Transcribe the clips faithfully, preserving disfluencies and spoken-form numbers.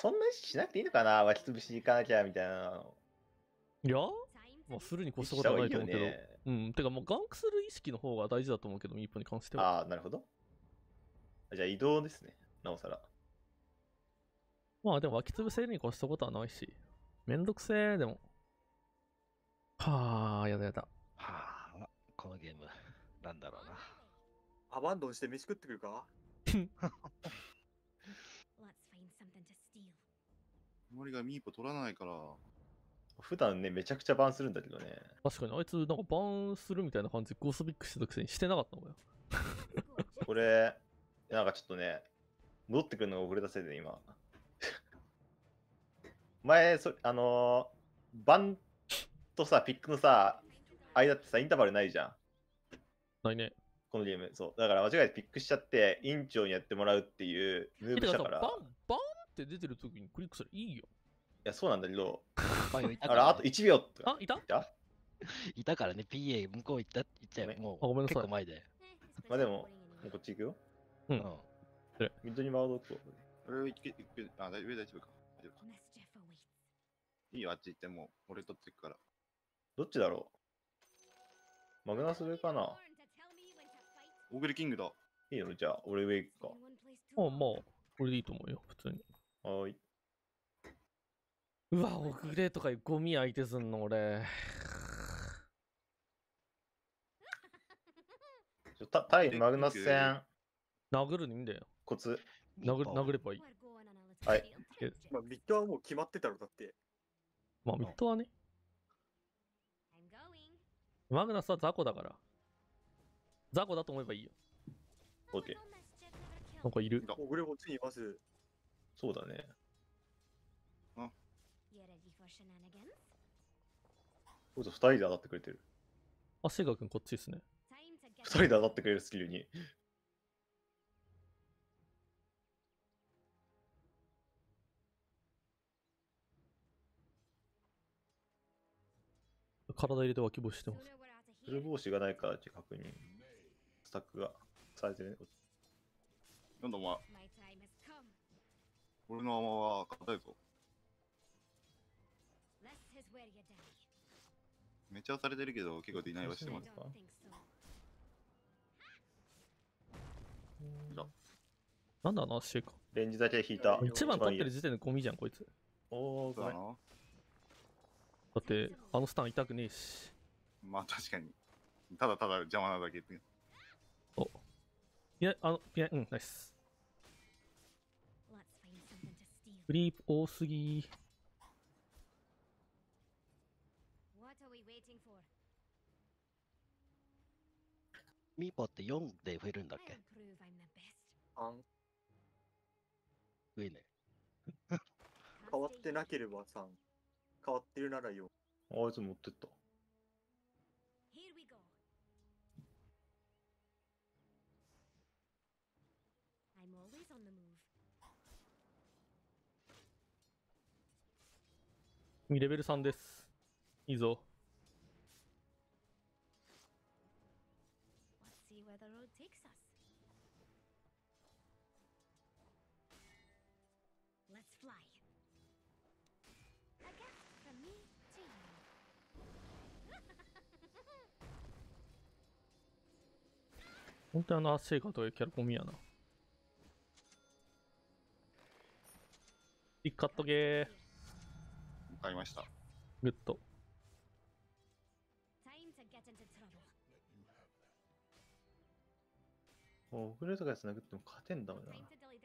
そんな意識しなくていいのかな、湧き潰しに行かなきゃみたいなの。 いやまあ、するに越したことはないと思うけど。ね、うん。てか、もうガンクする意識の方が大事だと思うけど、ミーポに関しては。 ああ、なるほど。じゃあ移動ですね、なおさら。 まあ、でも湧き潰せるに越したことはないし。めんどくせえ、でも。はあ、やだやだ。 はあ、このゲーム、なんだろうな。 アバンドンして飯食ってくるか森がミーポ取らないから。 普段ね、めちゃくちゃバンするんだけどね。 確かに、あいつ、なんかバンするみたいな感じでゴーストビックしてたくせにしてなかったのよ。 これ、なんかちょっとね、戻ってくるのが遅れたせいで今。前、そあのー、バンとさ、ピックのさ、間ってさ、インターバルないじゃん。 ないね。 このゲーム。そう。だから間違えてピックしちゃって、委員長にやってもらうっていうムーブしたから。 バン、バンって出てる時にクリックしたらいいよ。 いや、そうなんだけど。 バイオいたから、あといちびょうとか。あ、いたいたいたからね、ピーエー 向こう行った、行っちゃう。もう、 あ、ごめんなさい。 結構前で。 まあでも、もうこっち行くよ。 うん。 ミッドに回ろうと。 俺行け、行け、あ、大丈夫、大丈夫か。大丈夫か。いいよ、あっち行っても、俺取っていくから。 どっちだろうマグナス上かなオーグリキングだ。 いいよ、じゃあ、俺上行くか。 あ、まあ、これでいいと思うよ、普通に。 はーい。 うわ、オグレとかゴミ相手すんの、俺。 ちょた対マグナス戦。 殴るのいいんだよ。 コツ。 殴殴ればいい。 はい。 まあ、ミッドはもう決まってたろ、だって。 まあ、ミッドはね。マグナスは雑魚だから。雑魚だと思えばいいよ。 オッケー。 なんかいる。 オグレこっちにいます。 そうだね。 あ。 こいつふたりで当たってくれてる。 あ、シガ君こっちですね。 ふたりで当たってくれるスキルに。 体入れて脇帽子してます。 フル帽子がないからって確認。スタックがされてるね。 なんだお前。俺のアマは硬いぞ。めっちゃされてるけど、結構ディナイはしてます。 なんだあの足か。 レンジだけ引いた。 一番取ってる時点でゴミじゃん、こいつ。 おー、ごめん。 だって、あのスタン痛くねえし。 まあ確かに。ただただ邪魔なだけ。 お。いや、あの、いや、うん、ナイス。クリープ多すぎ。 ミーポってよんで増えるんだっけ？ あん。 増えね。 変わってなければさん。変わってるならよん。 あいつ持ってった。 レベルさんです。いいぞ。本当にあのアッシェイカーというキャラコミやな。一カットゲー。 買いました。 グッド。 おグレートがつなぐっても勝てんだもんな。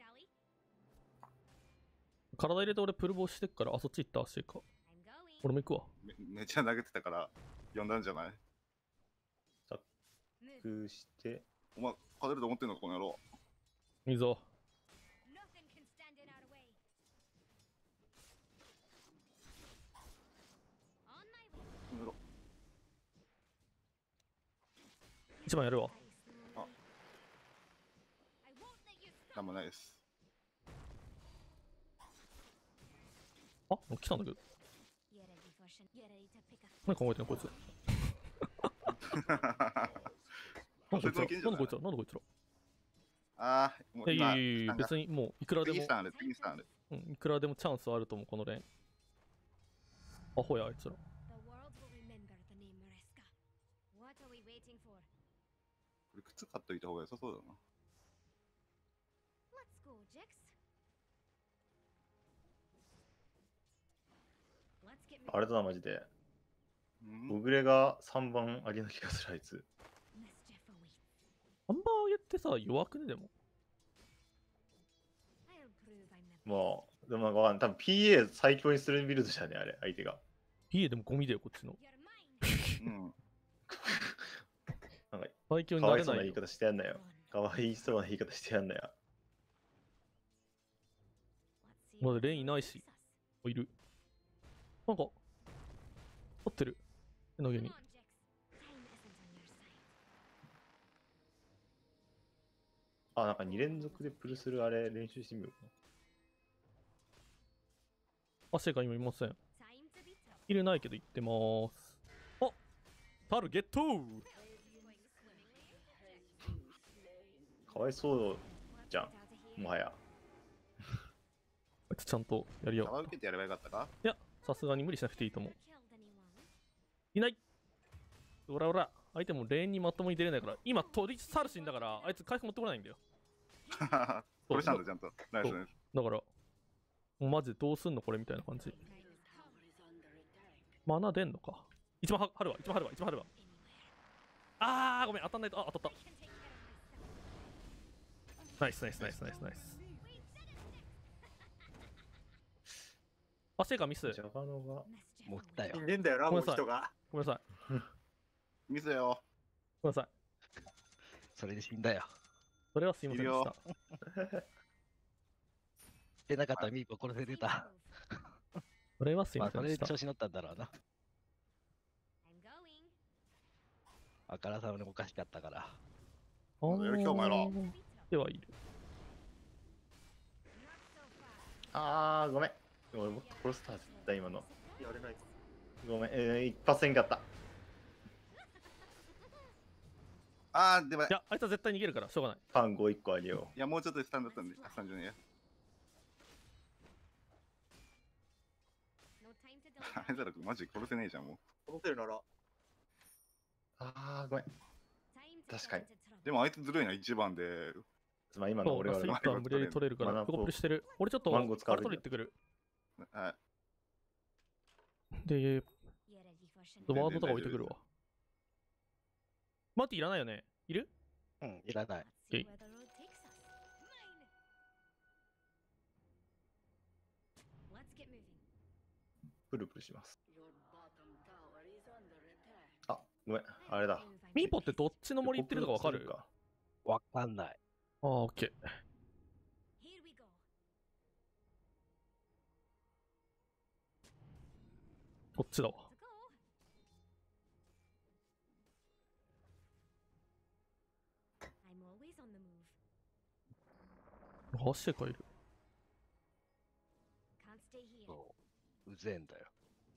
体入れて俺プルボーしてっから、あ、そっち行ったアッシェイカー。俺も行くわ。 め, めっちゃ投げてたから呼んだんじゃない？ タックして。 お前、勝てると思ってんのか、この野郎。 いいぞ。一番やるわ。 あ。なんもないです。 あ、来たんだけど。何考えてんのこいつ。なんでこいつらなんでこいつらなんでこいつらあー、もう今、 いやいやいやいや、別にもういくらでも次ス、タンある、次スタンある。 うん、いくらでもチャンスはあると思う、このレーン。アホや、あいつら。 これ靴買っといた方が良さそうだな。 あれだな、マジで。 うん小暮がさんばん上げな気がする、あいつ。 ハンバーゲってさ、弱くねでも。 まあ、でもなんかわかんない。多分 ピーエー 最強にするビルドじゃね、あれ、相手が。 いいえ、でもゴミだよ、こっちの。 うん。 なんか、 最強にかなれないよ。 わいそうな言い方してやんなよ。かわいそうな言い方してやんなよ。 まだレーンいないし。いる。なんか、取ってる。手の毛に。 あ、なんかに連続でプルするあれ練習してみようかな。 アシェが今いません。入れないけど行ってまーす。あ、タルゲット。 かわいそうじゃん、もはや。 あいつちゃんとやりよう。 球受けてやればよかったか。 いや、さすがに無理しなくていいと思う。いない。おらおら、相手もレーンにまともに出れないから、今取り去るシーンだから、あいつ回復持ってこないんだよ。 これしたんだ、ちゃんと。ナイスナイス。 だから、もうマジでどうすんのこれみたいな感じ。マナ出んのか。一番は春は、一番春は、一番春は。あー、ごめん、当たんないと、あ、当たった。ナイスナイスナイスナイスナイス。あ、シェイカーミス。 ジャガノが。 持ったよい。ねえんだよな、もうごめんなさい人が。 ごめんなさい。 ミスよ。 ごめんなさい。 それで死んだよ。 それはすいませんでした。 でなかったらミーポ殺せてた。 それはすいまあ、それませんでした。 で調子乗ったんだろうな。あからさまにおかしかったから。 あーやる気かお前らではいる。 あー、ごめん。俺もっと殺したはずだ、今の。 やれないか。 ごめん、えー、一発せんかった。 あー、でも、いいや、あいつは絶対逃げるから、しょうがない。 パンごいっこあげよや、もうちょっとでスタンだったんで、あ、スタンじゃねえや。あれだろ、マジで殺せねえじゃん、もう。 思ってるなら。 う。あー、ごめん。確かに。 でもあいつずるいな、一番で。 つまり今のそう、 俺はラスト一旦無理やり取れるから、 マナプコプルしてる。俺ちょっと、 マンゴー使うあれ取り行ってくる。 はい。 で、ワードとか置いてくるわ。マーティいらないよね。いる？ うん、いらない。 オッケー。 プルプルします。あ、ごめん、あれだ。 ミーポってどっちの森行ってるのかわかる？ かわかんない。 ああ、オッケー。こっちだわ。あ、シェカいる。 そう。うぜえんだよ。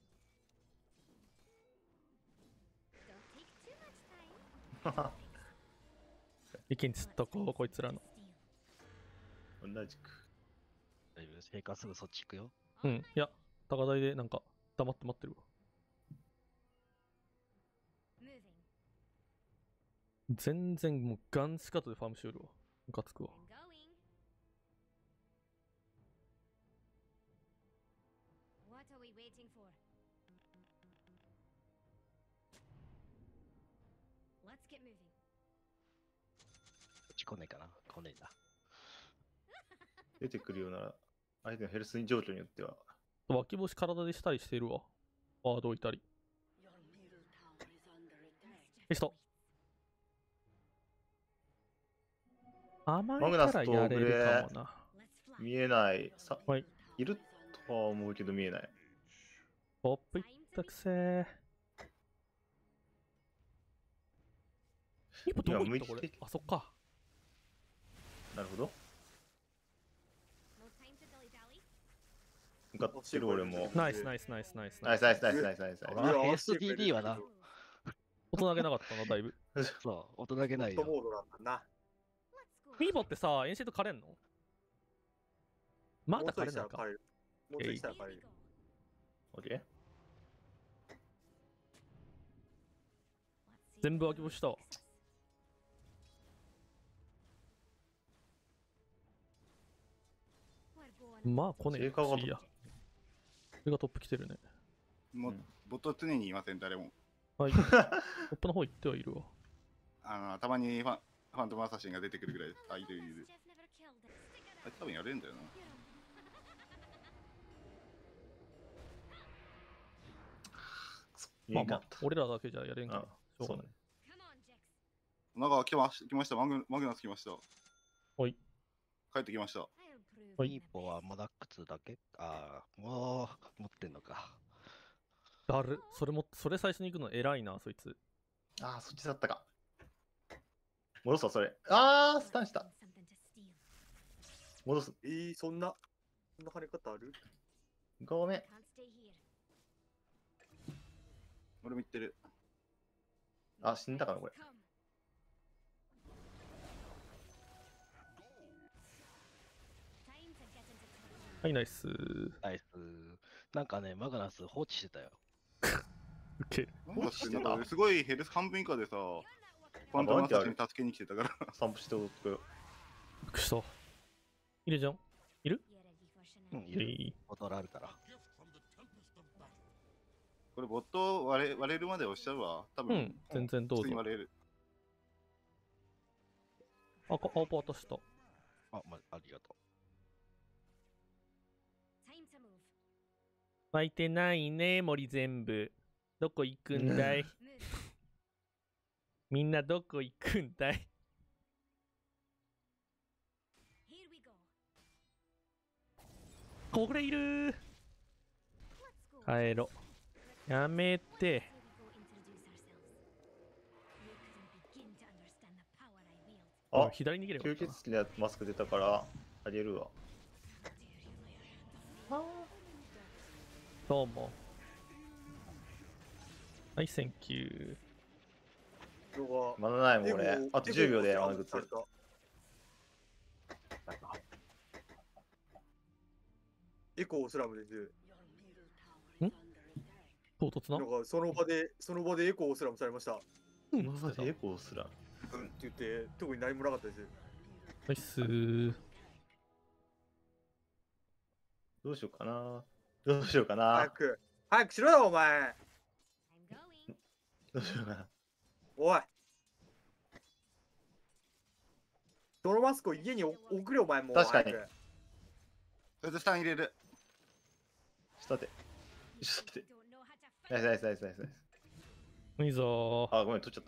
意見つったか、こいつらの。 同じく。 大丈夫です。陛下すぐそっち行くよ。 うん、いや、高台でなんか黙って待ってるわ。全然もうガンシカトでファームしよるわ。ムカつくわ。 こっち来ねえかな。来ねえんだ。 出てくるような相手のヘルス状況によっては。 脇干し体でしたりしてるわ。ワード置いたり。テスト。甘いからやれるかもな。 見えない。さ、 はい。 いるとは思うけど見えない。 ポップいったくせー。一歩どこ行ったこれ今向いて。 あ、そっか。 なるほど。向かってる俺も。 ナイスナイスナイスナイスナイスナイスナイスナイスナイスナイス。 あエスディーディー はな。 大人げなかったな、だいぶ。 そう、大人げないよ。 ホット。モードなんだな。 ミーボってさ、エンシェント枯れんの？まだ枯もうちょいれないか。 したら帰る。もうちょいしたら帰る。 オッケー。 全部開け干したわ。まあ、来ねえ成果がしいいや。これがトップ来てるね。 もううんボット常にいません、誰も。 はい。トップの方行ってはいるわ。 あの、たまにファンファントムアサシンが出てくるぐらいです。あ、いるいる。あいつ多分やれるんだよな。 まあまあいいかった、 俺らだけじゃやれんから。 あしょうがない。 なんか来まし来ました。マグマグナス来ました。 はい。 帰ってきました。 はいミーポはまだ靴だけああ、もう持ってんのか。 だる。それも、それ最初に行くの偉いな、そいつ。 ああ、そっちだったか。戻すわ、それ。ああ、スタンした。戻す。 えー、そんな、そんな跳ね方ある？ ごめん。 俺も言ってる。 あ、死んだかな、これ。 はい、ナイス。 ナイス。なんかね、マグナス放置してたよ。 ウケる。 なんかすしてたなんかすごいヘルス半分以下でさ、ファントムアサシンに助けに来てたから。 散歩しておくよ。 びっくりした。いるじゃん。いる？ うん、いいる。 い。 ボトルあるから。 これボット割れ割れるまで押しちゃうわ。多分、 うん、全然どうぞ普通に。割れる。 あ、か青パー渡した。 あ、まありがと巻いてないね、森全部。どこ行くんだい？みんなどこ行くんだい？これいるー。帰ろ。やめて。 あ、 左に逃げればよ吸かったな。 血鬼のマスク出たから、あげるわ。 どうも。はい、センキュー。 のがまだないもん、 エ俺ゴ。 あとじゅうびょうでエゴ山口。 されたエコースラムです。 唐突ななんかその場で、その場でエコースラムされました。 うんマジでエコーすら。 うんって言って、特に何もなかったです。 ナイスー。 どうしようかな。どうしようかな早。く、早くしろよ、お前。 どうしようかな。 おい。そのマスクを家にお送れ、お前もう。 確かに早くそれでスタン入れる。 ちょっと待って。ちょっと待って。ナイスナイスナイスナイスナイス。 いいぞー。 あ、ごめん、取っちゃった。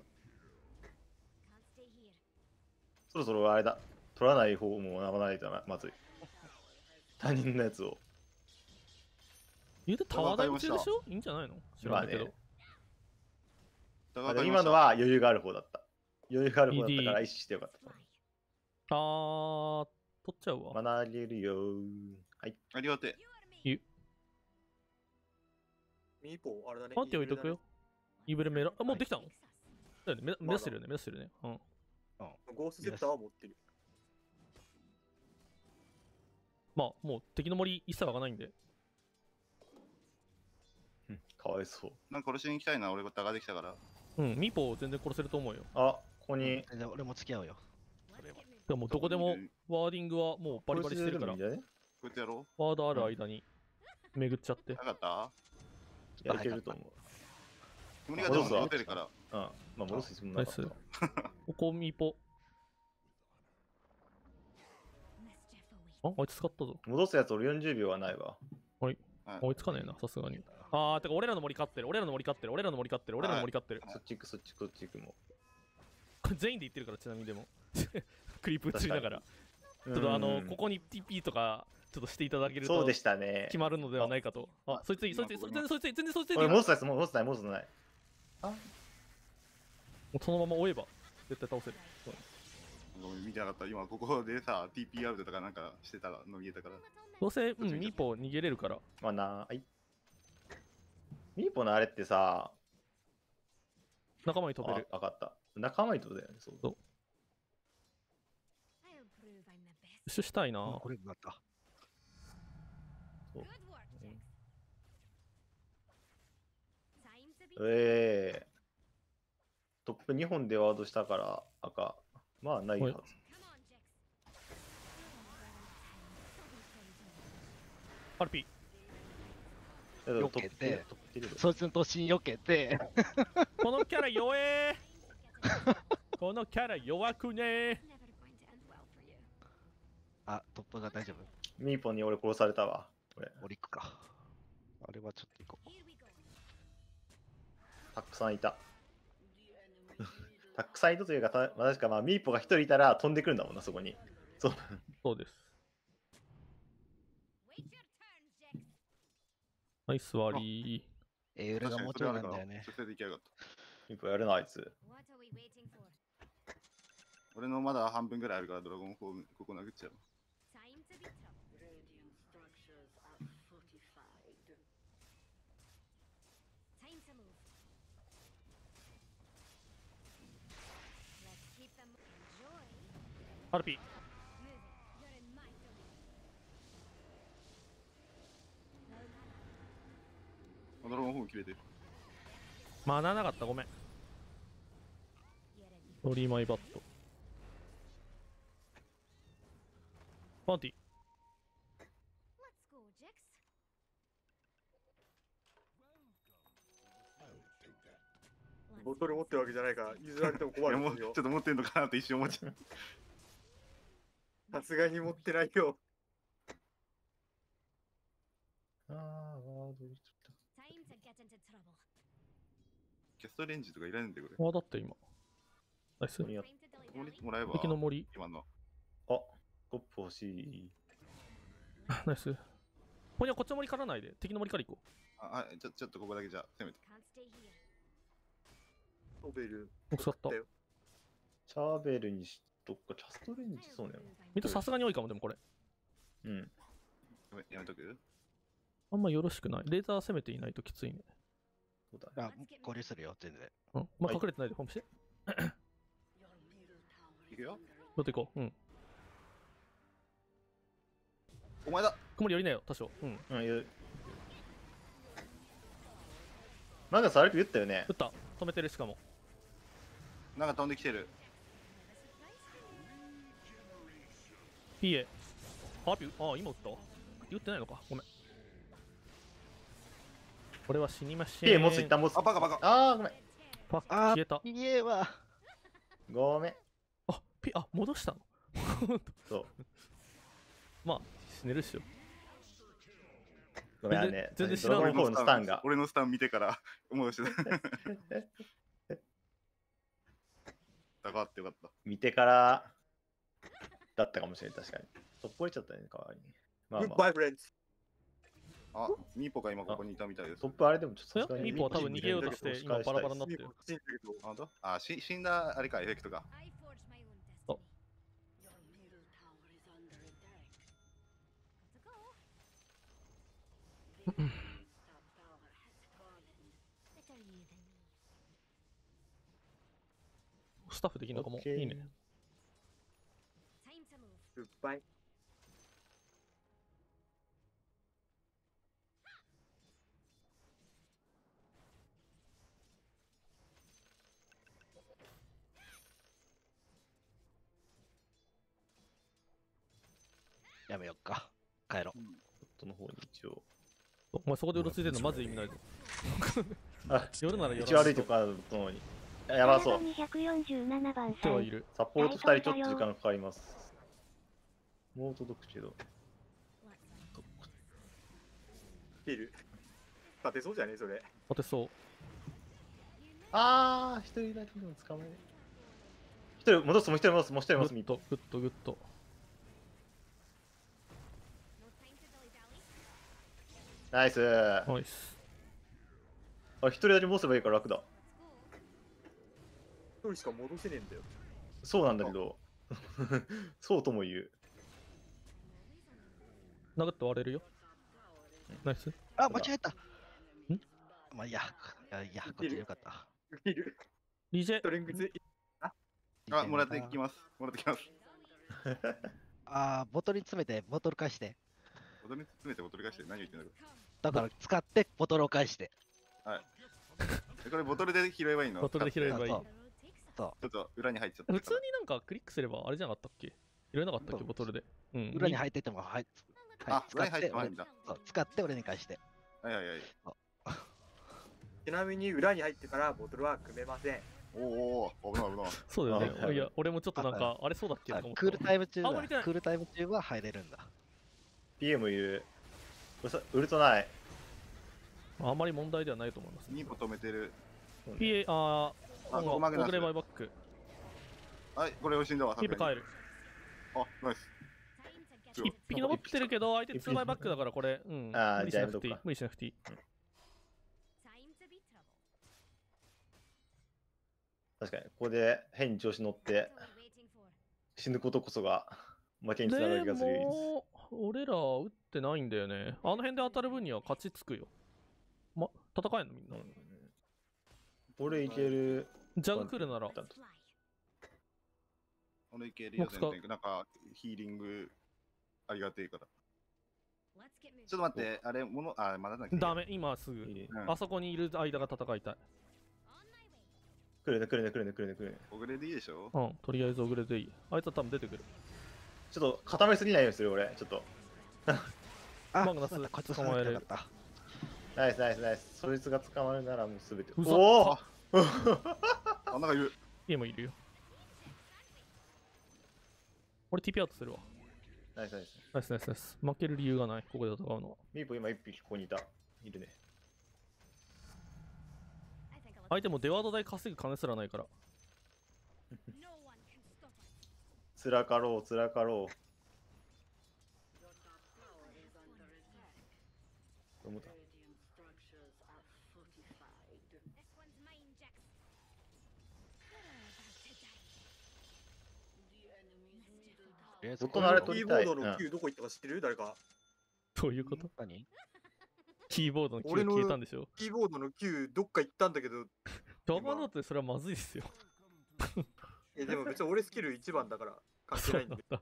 そろそろあれだ。取らない方もならないとなまずい。他人のやつを。 言うてタワーダイブ中でしょ？いいんじゃないの？知らないけど。 あでもだから今のは余裕がある方だった。余裕がある方だったからイーディー意識してよかった。 あー、取っちゃうわ。 学あげるよー。はい。 ありがてえ。 ミーポー、あれだね。 待っておいとくよ。イブレメラ。あ、もうできたの？だよね。目目まだ指してるよね。目指してるよね。うん。 ゴーストセプターは持ってる。 まあ、もう敵の森一切湧かないんで。 うんかわいそう。 なんか殺しに行きたいな、俺がタができたから。 うん、ミーポー全然殺せると思うよ。 あ、ここに。 全然俺も付き合うよ。 でもどこでもワーディングはもうバリバリしてるからこ、れでもいいんじゃねこうやってやろワードある間に巡っちゃってう。なかったやれてると思う。 煙がでも持てるから。 うん。まあ、戻す必要もなかっナイた。 ここミーポ。あ、あいつ使ったぞ。 戻すやつ俺よんじゅうびょうはないわ。 はい追いつかねえな、さすがに。あー、てか俺らの森勝ってる、俺らの森勝ってる、俺らの森勝ってる、俺らの森勝ってる。 そっち行く、そっち行く、そっち行くもこれ全員で言ってるから、ちなみにでも。クリープ映りながら。 う。 ちょっとあの、 うんここに ティーピー とか、ちょっとしていただけるとそうでしたね。 決まるのではないかと。あ、そいついい、そいついい、 今全然そいついい、全然そいついい。 俺、 も戻すやつもう戻すない、戻すない。 うそのまま追えば、絶対倒せる。 ごめん見てなかった。今ここでさ、ティーピー アウトとかなんかしてたの見えたから。 どうせ、うん、ミーポ逃げれるから。 まあな、はい。ミーポのあれってさ、 仲間に飛べる。 あ、わかった。仲間にとだよね、そう。 そうッシュしたいな。 あこれになった。 ええトップにほんでワードしたから赤。まあないはず。 アルピー。 だけど避けてトップトップ出るそいつの突進避けて、 このキャラ弱えーこのキャラ弱くねー。 あ、トップが大丈夫。 ミーポンに俺殺されたわ。これオリックか。あれはちょっと行こう。 たくさんいた。たくさんいたというか、たまあ確かまあミーポが一人いたら飛んでくるんだもんな、そこに。そう。 そうです。ナイスワリー。 エウレがもうちょいなんだよね。 直接行きやがった。 ミーポやるな、あいつ。 俺のまだ半分ぐらいあるからドラゴンフォームここ殴っちゃう。 アルピー。 ドラゴンフォーム切れてる。 まあななかった、ごめん。ノリーマイバット。パンティ。 ボトル持ってるわけじゃないから譲られても困いやもうるんですよちょっと持ってんのかなって一瞬思っちゃう。 さすがに持ってないよ。 ああ、ワードしちゃっキャストレンジとかいらないんだよこれ。 わだって今。ナイス。 た。やもりもらえば敵の森。 今の。 あ、コップ欲しい。 ナイス。ほんやこっちの森からないで。敵の森から行こあ、あちょちょっとここだけじゃ攻めて。 トベル。 う。使っただ。よシャーベルにしとくか、キャストレンジそうね。 ミッドさすがに多いかも、でもこれ。 うん。 やめやめとく。 あんまよろしくない。レーザー攻めていないときついね。 そうだね。 あ、交流するよ、全然。 うん。まあはい隠れてないで、ホームして。 いくよ。 どっていこう。うん。 お前だ。 曇り寄りなよ、多少。うん。 うん、言う。マガスあれ言ったよね撃。った。止めてる、しかも。 なんか飛んできてる。 ピーエー。あ、ピュあ、今撃った撃ってないのか。ごめん。これは死にません。 ピエ持つ一旦持つ。 あ、バカバカ。 ああ、ごめん。 パッあ消えた。 ピエは。 ごめん。 あ、ピ、あ、戻したのそう。 まあ、死ねるっしょ。 ごめんね。 全然知らないドラゴンフォームのスタンが。 俺のスタン見てから思い出した。高かってよかった。 見てからだったかもしれない、確かに。とっぽれちゃったね、代わりに。まあグッまあ、 バイフレンズ。 あ、ミーポが今ここにいたみたいです。 トップあれでもちょっとそやさすがに。 ミーポは多分逃げようとして、今バラバラになってる。 死んだけどあ、本当？あ、し死んだあれか、エフェクトが。 あスタッフできるのかも。 オッケーいいね。 グッバイ。 やめよっか。帰ろう。 トットの方に一応。 お前そこでうろついてるのまず意味ないぞ。 あ、 夜なら夜一応歩いてこないとのに。やばそう。 にひゃくよんじゅうななばんさん手はいる。 サポートふたりちょっと時間かかります。もう届くけど。 ピル。勝てそうじゃねそれ。 当てそう。 あー、一人だけでも捕まえ。一人戻す、もう一人戻す、もう一人グ戻す、ミート。 ッと、グッと、グッと。 ナイスー。 ナイス。 あ、一人だけ戻せばいいから楽だ。 一人しか戻せねえんだよ。 そうなんだけど。そうとも言う。 殴って割れるよ。ナイス。 あ、間違えた。 んまあいいや、いや、いや、こっちでよかった。 ピル。 リジェストレングス。 あ、もらってきます。もらってきます。 あー、ボトルに詰めて、ボトル返して。 ボトルに詰めてボトル返して何言ってんだろだから使って、ボトルを返して。 う。これボトルで拾えばいいの？ ボトルで拾えばいい。 そうそちょっと裏に入っちゃったか普通になんかクリックすればあれじゃなかったっけ？拾えなかったっけそうボトルで。うん。 う。裏に入ってても、はい。 ら。あ、裏に入って俺もいいんだ。 そう使って俺に返して。 はいはいはい。 ちなみに裏に入ってからボトルは組めません。 おーおー、危ない危ない。 そうだよね。 あはいいや、俺もちょっとなんか、あれそうだっけとあか思ったクールタイム中は、 あんまり見てないクールタイム中は入れるんだ。 ピーエム いる。ウルサウルトない。 あんまり問題ではないと思います。 に歩止めてる。 ピーエー、あー、 あ、 もうマグナス遅れバイバック。 はい、これを死んだわ。 ピーペ帰る。 あ、ナイス。 一匹残ってるけど、相手ツーバイバックだからこれ、うん。 あー無理しなくていじゃあやめとくか。 い無理しなくていい。 確かに、ここで変に調子乗って死ぬことこそが負けにつながる気でがする。 も、俺ら打ってないんだよね。あの辺で当たる分には勝ちつくよ。ま、戦えんのみんな。 これいける。 ジャグ来るなら、 俺いけるよ、 もう使う全然。なんか、ヒーリング、ありがてえから。ちょっと待って、あれ、もの、あ、まだなんだっけダメ、今すぐ。 いいねうんあそこにいる間が戦いたい。 来るね、来るね、来るね、来るね、来るね。 小暮でいいでしょうん、とりあえず遅れていい。あいつは多分出てくる。 ちょっと固めすぎないようにする、俺。ちょっと。 あ、 マグナスそうだこっち捕まえれるなかった。 ナイスナイスナイス。そいつが捕まるならもうすべて。 うざおおあ、なんかいる。 家もいるよ。俺 ティーピー アウトするわ。 ナイスナイス。 ナイスナイスナイス。負ける理由がない。ここで戦うのは。 ミーポ今一匹ここにいた。いるね。 相手もデワード代稼ぐ金すらないから。 つらかろう、つらかろう。どう思ったとりあえず元のあれキ取りたいーボードの Q どこ行ったか知ってる？誰か。 どういうこと？ 何キーボードの Q 俺の消えたんでしょ？ キーボードの Q どっか行ったんだけど、 ジャバノートでそれはまずいっすよ。 えでも別に俺スキルいちばんだから関係ないんで。 だ。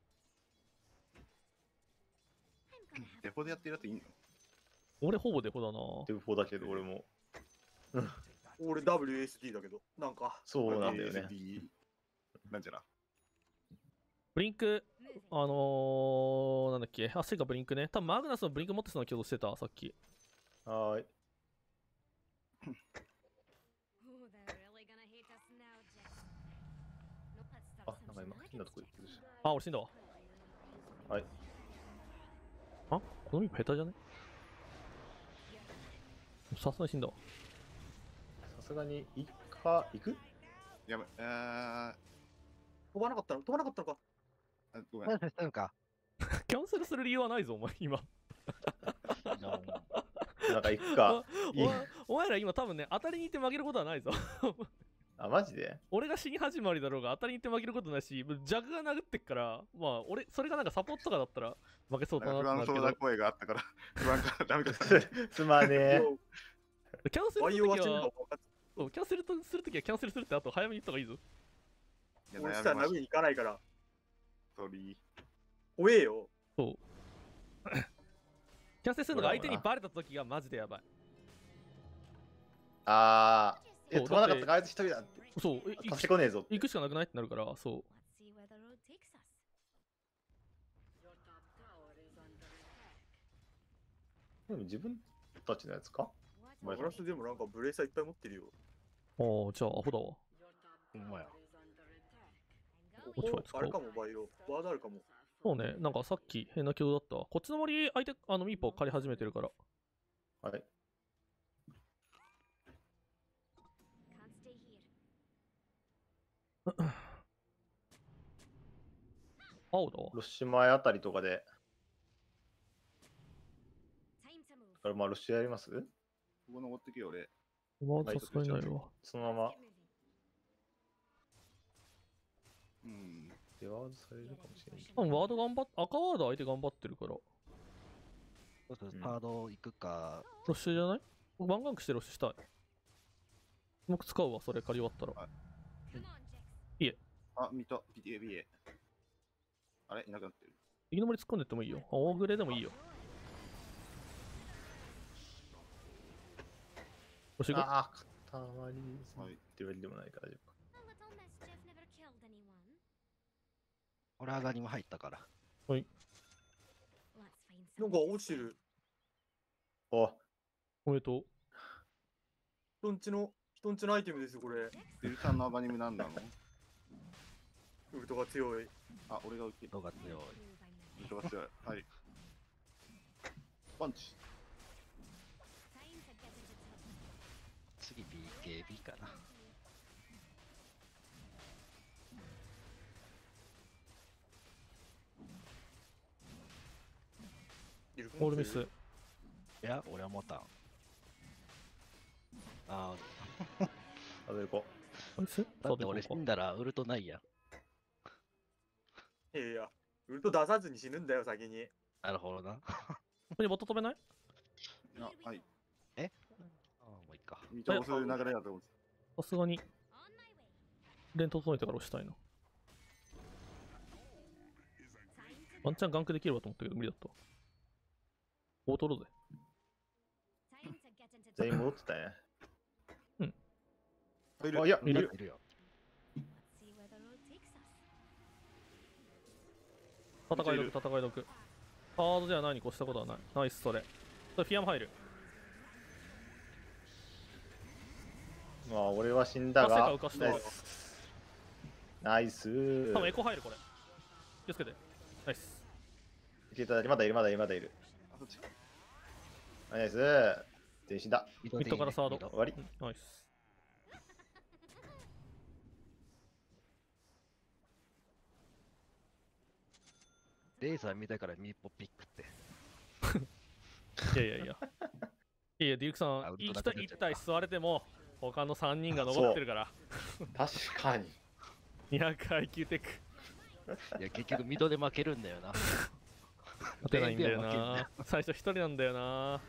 デポでやってるやついいの？ 俺ほぼデフォだな。 デブフォーだけど、俺も。 俺 ダブリューエスディー だけど、なんか。 そうなんだよね。 エーエスディー なんちゃら。 ブリンク、あのー、なんだっけ、あ、セガブリンクね。多分マグナスのブリンク持ってそうな気がしてた、さっき。 はーい。あ、なんか今、変なとこ行ってるし。 あ、俺死んだわ。 はい。 あ、このミー下手じゃね？さすがに死んだわ。 さすがに、行くか、行くやばい、あ飛ばなかったの飛ばなかったのか。 ー、あごめん。 何したのか。 キャンセルする理由はないぞ、お前、今。 なんか行くか。いいお前お前ら今多分ね、当たりに行って負けることはないぞ。 あ、マジで俺が死に始まりだろうが当たりに行って負けることないし、ジャグが殴ってっから、まあ俺、それがなんかサポートとかだったら負けそうだなんなってなるけどか不安そうな、声があったから、不安からダメか。 すまねえ。 キャンセルバイするときはオは死ぬの、分かっそうキャンセルとするときはキャンセルするってあと早めに言った方がいいぞ。 いや俺したら殴りに行かないから。 ソリー。 怖えよ。 そう。キャンセルするのが相手にバレたときがマジでやばい。 あー、いや、 そう飛ばなかったからあいつ一人だって。 そう、え行く助けこねえぞって。 行くしかなくないってなるから、そう。 でも自分たちのやつかマグラスでもなんかブレーサーいっぱい持ってるよ。 ああ、じゃあアホだわ。 ほんまや。 こっちは使おうあれかも、バイオ。ワードあるかも。 そうね、なんかさっき変な挙動だったわ。こっちの森、相手、あのミーポー借り始めてるから。 はい。 青だわ。 ロッシュ前あたりとかで、だからまあロッシュやりますここ登ってけよ、俺。 ワードさすがにないわ。 そのままうん。 デワードされるかもしれない。 多分ワード頑張っ、赤ワード相手頑張ってるから。ロそうそうサード行くか。 ッシュじゃないワンガンクしてロッシュしたい。僕使うわ、それ借り終わったら。 あ、見た。ピティエビエ。 あれいなくなってる。 右の森突っ込んでってもいいよ。あ大グレでもいいよ。押し子ああ、固まりはいってわけでもないから大丈夫か。 俺上がりも入ったから。 なんか落ちてる。 お、 おめでとう。 人んちの、人んちのアイテムですよ、これ。 デルさんのアバニムなんなの？ ウルトが強い。 あ、俺が受ける。 人が強い。 人が強い。はい。パンチ。 次 ビーケービー かな。 オールミス。 いや、俺は持たん。あ食べる子。 ナイス。 あ、だって俺死んだらウルトないやん。 いやいや、ウルト出さずに死ぬんだよ、先に。 なるほどな。 ここにボット飛べない？ あ、はい。 ああ、もういいか。 見通す流れだと思う。 さすがに連整えてから押したいな。ワンチャンガンクできればと思ったけど無理だったわ。大トロぜ。 全員戻ってたね。 いるあ、いや、 いるいる。 いるよ。 戦いどく戦いどく。ハードではないに越したことはない。ナイスそれ。それフィアも入る。 まあ、俺は死んだあ世界が浮かしたナイス。ナイス。 多分エコ入るこれ。気をつけて。ナイス。 いけただけまだいる、まだいる、まだいる。 あ、そっち。 ナイス。全員死んだ。 ミミッドからサード。 終わり。 うんナイス。 レーザー見たからミーポピックって。 いやいやいや。いやいや、デュークさあウん、一ルトなくなっちゃった体一体座れても、他のさんにんが残ってるから。 確かに。 にひゃくアイキューテック。 いや、結局ミドで負けるんだよな。 勝てないんだよレーンでは負な。最初一人なんだよな。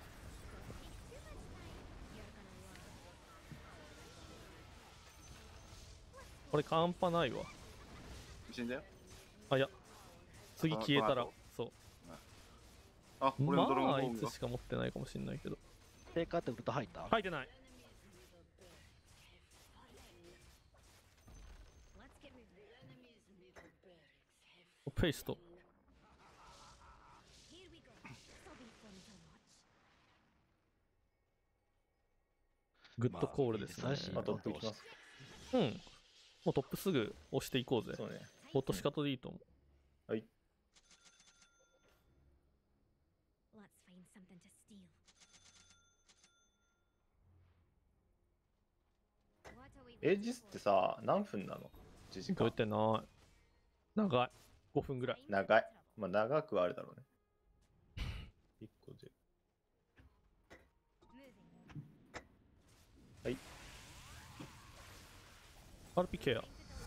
これカンパないわ。 死んだよ。 あ、いや。次消えたらあこの後、 そあ、 う。 俺のドローンまあ、あいホームがつしか持ってないかもしんないけど。 正解ってウルト入った入ってない。ペースト。グッドコールですね。 まあいいですねまあ、トップいきます。 うん。もうトップすぐ押していこうぜ。 そうね。 ボット仕方でいいと思う。 はい。エイジスってさ、何分なの ?いち 時間。 覚えてない。長い。ごふんぐらい。 長い。まあ、長くはあるだろうね。いっこで。はい。 アールピー ケア。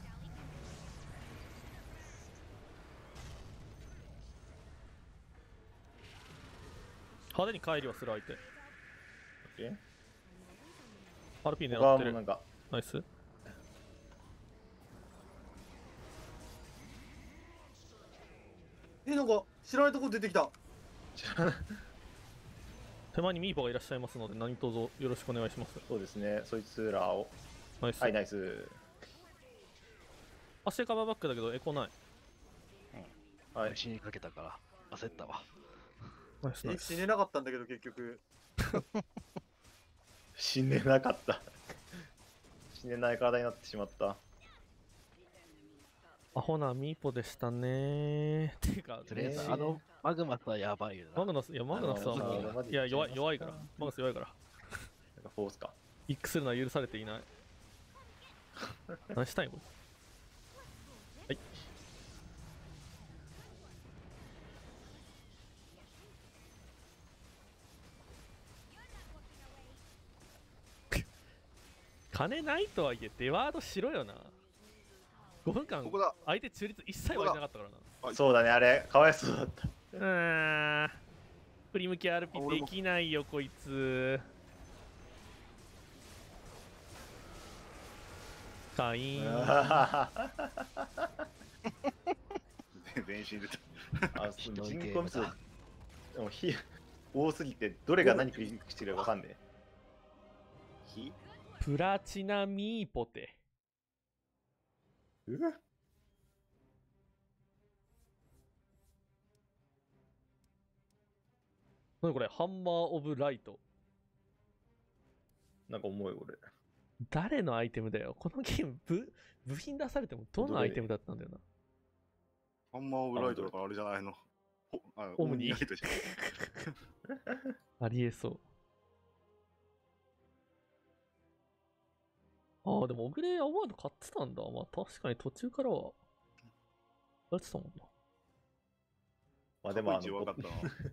派手に帰りはする相手。 オッケー。 アールピー他狙ってるはもうな。んか、 ナイス。 え、なんか知らないとこ出てきた。 手前にミーポがいらっしゃいますので、何卒よろしくお願いします。 そうですね、そいつらを。 ナイス。 はい、ナイス。 足カバーバックだけどエコない。 はい。 死にかけたから焦ったわ。 ナイスナイス。 え死ねなかったんだけど、結局。 死ねなかった。死ねない体になってしまった。 アホなミーポでしたね。ていうか、 とりあえず、 ねあのマグマスはやばいよな。 マグナス、いや、マグナスはもあのう、いや、弱い、弱いから。マグナス弱いから。 なんかフォースか。 ビッグするのは許されていない。何したいんこれ。はい。金ないとはいえ、デワードしろよな。ごふんかんこ、こだ。 相手中立一切湧いてなかったからな。 そうだね、あれ、かわいそうだった。 うーん。振り向き アールピーあ俺もできないよ、こいつ。かいーん。 全身出た。 あ、 ひどい人ゲーム口密度だ。 でも火多すぎて、どれが何クリックしてるかわかんねえ。 火プラチナミーポテ。 うわ何これ、ハンマーオブライト。 なんか重い俺。 誰のアイテムだよ。このゲーム部、部品出されてもどのアイテムだったんだよな。 ハンマーオブライトだからあれじゃないの。ほあオムニライトじゃん。 ありえそう。ああ、でもオグレアワード買ってたんだ。まあ確かに途中からは、やってたもんな。 まあでもあ過去一弱かったな。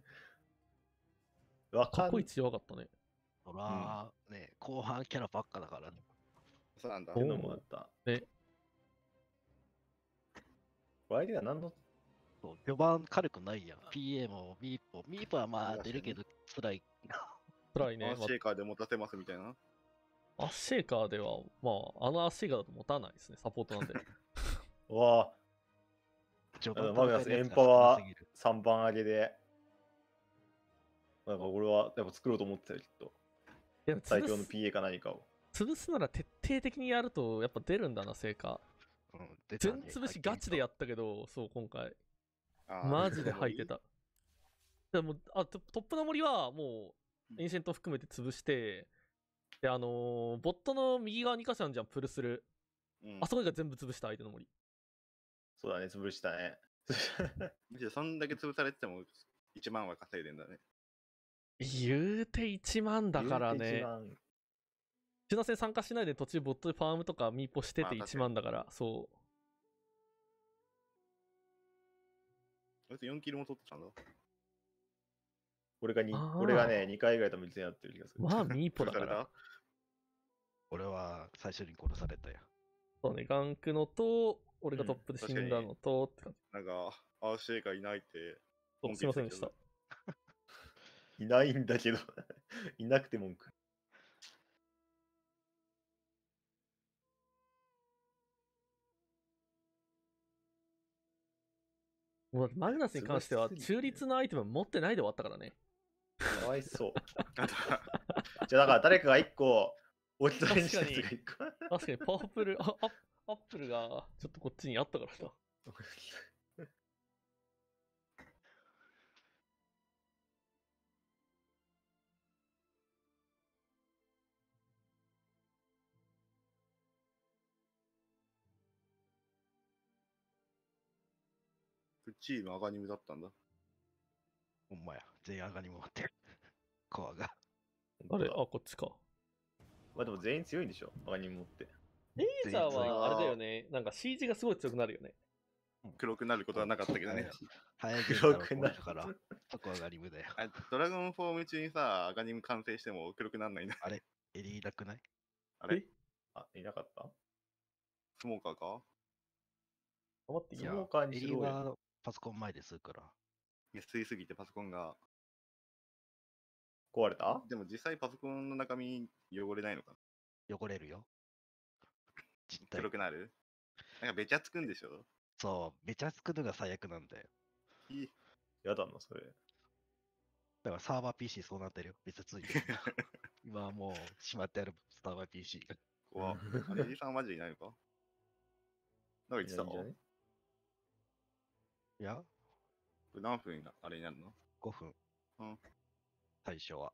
の、わかん過去一弱かったね。 そら、ね、後半キャラばっかだからね。 そうなんだ。 っていうのもあった。 え、 相手が何の、 そう序盤軽くないやん。ピーエー もミーポ。ミーポはまあ出るけど辛い。 辛いね。まアーシェーカーで持たせますみたいな。 あ、アッシェーカーでは、まあ、あのアッシェーカーだと持たないですね。サポートなんで。 うわ序盤あのマグナス戦のやつがエンパワー少なすぎるさんばん上げで、なんか俺はやっぱ作ろうと思ってたよ、きっと。 いや最強の潰すピーエー か何かを。 潰すなら徹底的にやると、やっぱ出るんだな、成果。 うん、出たね全潰しガチでやったけど、そう、今回。 あーマジで入って。た。でもあトトップの森はもう、エンシェント含めて潰して、で、あのーボットの右側に箇所あるじゃん、プルする。 うんあそこが全部潰した相手の森。 そうだね、潰したね。 むしろそんだけ潰されててもいちまんは稼いでんだね。 言うていちまんだから言うて一ね。 番中南戦参加しないで途中ボットでファームとかミーポしててまあ確かにいちまんだから、そう。 あいつよんキルも取ってたんだ。 俺がにあー俺がね、にかいぐらい多分実践やってる気がする。 まあ、ミーポだか潰されら。 た俺は最初に殺されたよ。 そうね、ガンクのと、俺がトップで死んだのと、って感じ。 なんか、アーシェーカーいないって。 そうすいませんでした。 いないんだけど、いなくて文句。 もうマグナスに関してはすごすぎて中立のアイテム持ってないで終わったからね。 かわいそう。 あとはじゃあだから誰かがいっこ、置き去りにしたやつがいっこ。 確かにパープル、あアッアップルがちょっとこっちにあったからな。 チームアガニムだったんだ。 ほんまや。全員上がりも持ってる。コアが。 あれあ、こっちか。 まあでも全員強いんでしょ、アガニム持って。 レーザー全員強いはあれだよね。なんか シージがすごい強くなるよね。 黒くなることはなかったけどね。 早いゲームだ黒くなるろだから、そこ上がり無だよ。 あドラゴンフォーム中にさ、アガニム完成しても黒くなんないな。 エリーいなくないあれえあ、いなかったスモーカーかあ待って、いやスモーカーにエリーしろよ。 はパソコン前でするから。 いや吸いすぎてパソコンが。 壊れたでも実際パソコンの中身汚れないのかな汚れるよ。実体黒。くなるなんかべちゃつくんでしょそう、べちゃつくのが最悪なんだよ。 いいやだな、それ。 だからサーバー ピーシー そうなってるよ。べちゃついてる。今はもうしまってあるサーバー ピーシー。 怖っあれ、エリさんはマジでいないのかなんか言ってたのいいんじゃねいや、 これ何分なあれになるのごふん。 うん最初は。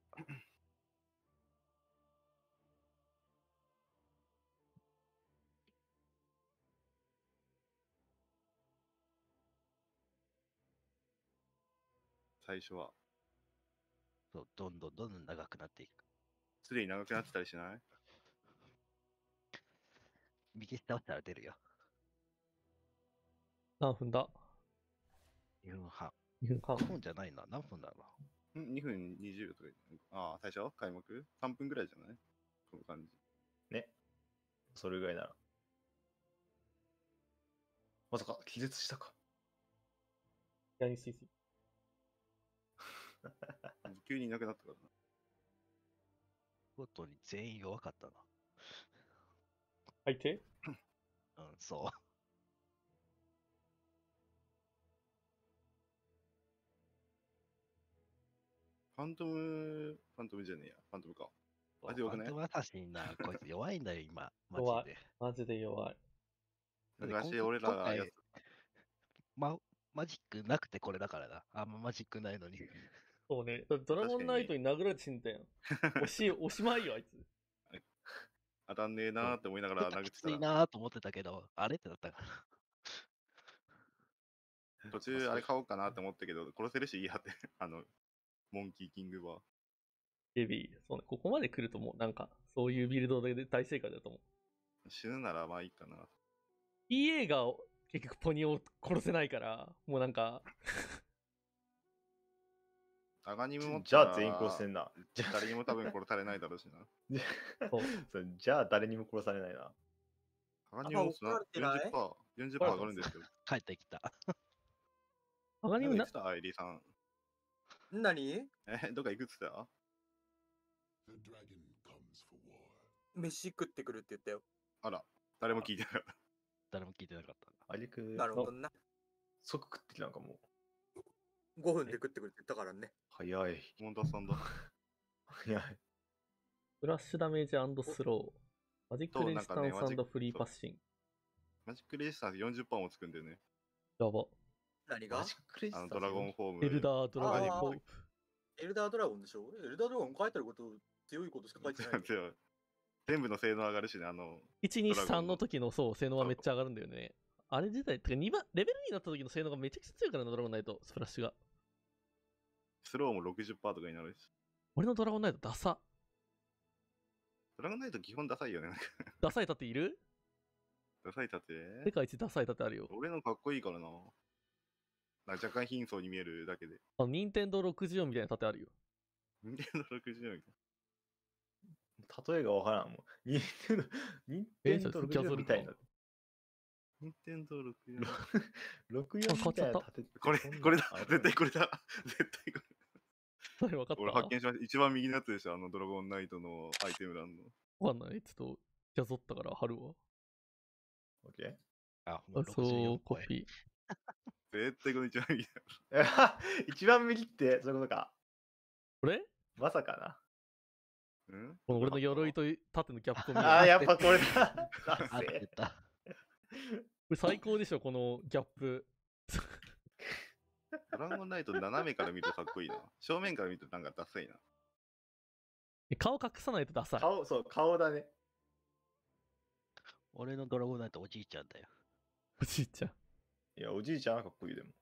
最初は。 そうどんどんどんどん長くなっていく。 すでに長くなってたりしない右下押したら出るよ。 何分だにふんはん。 ?にふんはんご。ふんじゃないな。何分だろん ?に 分にじゅうとか言ってああ、最初開幕 ?さん 分ぐらいじゃないこの感じ。 ね。それぐらいなら。まさか、気絶したか。 ヤニスイスイ急にいなくなったからな。 う。ごとに全員弱かったな。 相手うん、そう。 ファントム、ファントムじゃねえや。ファントムか。あ強くないファントムアサシンな、こいつ弱いんだよ、今。マ弱いジで。 マジで弱い。 昔俺らがやつ、 ま、マジックなくてこれだからな。あんまマジックないのに。 そうね。だってドラゴンナイトに殴られて死んだやん。おし、おしまいよ、あいつ。 当たんねえなーって思いながら殴っきついてたら、 なーと思ってたけど、あれってなったから。 途中あれ買おうかなって思ったけど、殺せるしいいやって、あの、モンキーキングは。 ベビー。そうね。ここまで来るともうなんか、そういうビルドで大正解だと思う。 死ぬならまあいいかな。 イーエー が結局ポニーを殺せないから、もうなんか、 アガニム持っじたらゃあ全員殺せんな。じゃあ誰にも多分殺されないだろうしな。 そうそうじゃあ誰にも殺されないな。 アガニム持つとあ怒られてないよんじゅっパーセント、よんじゅっパーセント上がるんですよ。 帰ってきた。 アガニムなどっか行って、たアイリーさん。 何え、どっか行くっつった？ 飯食ってくるって言ったよ。 あら、誰も聞いてなかった。 誰も聞いてなかったんだ。 ありく、 なるほどな。 即食ってきたのかもう。 ごふんで食ってくるって言ったからね。 早い。 モンタスさんだ。 早い。 フラッシュダメージ&スロー。マジックレジスタンそうなんかねマジックス&フリーパッシング。 マジックレジスタンス よんじゅっパーセント もつくんだよね。 やば。 何がマジックレジスタンスあのドラゴンフォーム。 エルダードラゴンあーコープ。 エルダードラゴンでしょエルダードラゴン書いてあること、強いことしか書いてないよ。 強い。全部の性能上がるしね、あの、 いち、に、さんドラゴンのの時のそう性能はめっちゃ上がるんだよね。あれ自体、てかにばん、レベルになった時の性能がめちゃくちゃ強いからな、ドラゴンナイト、スプラッシュが。 スローも ろくじゅっパーセント とかになるし。 俺のドラゴンナイトダサ。 ドラゴンナイト基本ダサいよね。なんかダサい盾いる？ ダサい盾世界一ダサい盾あるよ。 俺のかっこいいからな。なんか若干貧相に見えるだけで。 あの、任天堂ろくじゅうよんみたいな盾あるよ。 任天堂ろくじゅうよんみたい例えがわからんもん。ニンテンドー、ニンテンドーろくじゅうよんみたいな。 な。任天堂ろくじゅうよん。 ろくじゅうよんみたいな盾ってこれ、 そんなこれだある絶対これだ絶対これ。 それ分かった？ 俺発見しました。一番右のやつでした。あのドラゴンナイトのアイテム欄の。 わかんない。ちょっと、ジャゾったから貼るわ。 オッケーあ、もうあそうろくじゅうよん、 コ超え。 ピー。 絶対この一番右だ。 一番右ってそういうことか。 これまさかうんこの俺の鎧と盾のギャップを見る。 な。ああー、やっぱこれだ。 合ってた。 これ最高でしょ、このギャップ。 ドラゴンナイト斜めから見るとかっこいいな。正面から見るとなんかダサいな。 顔隠さないとダサい。 顔、そう、顔だね。 俺のドラゴンナイトおじいちゃんだよ。 おじいちゃん。 いや、おじいちゃんはかっこいいでも。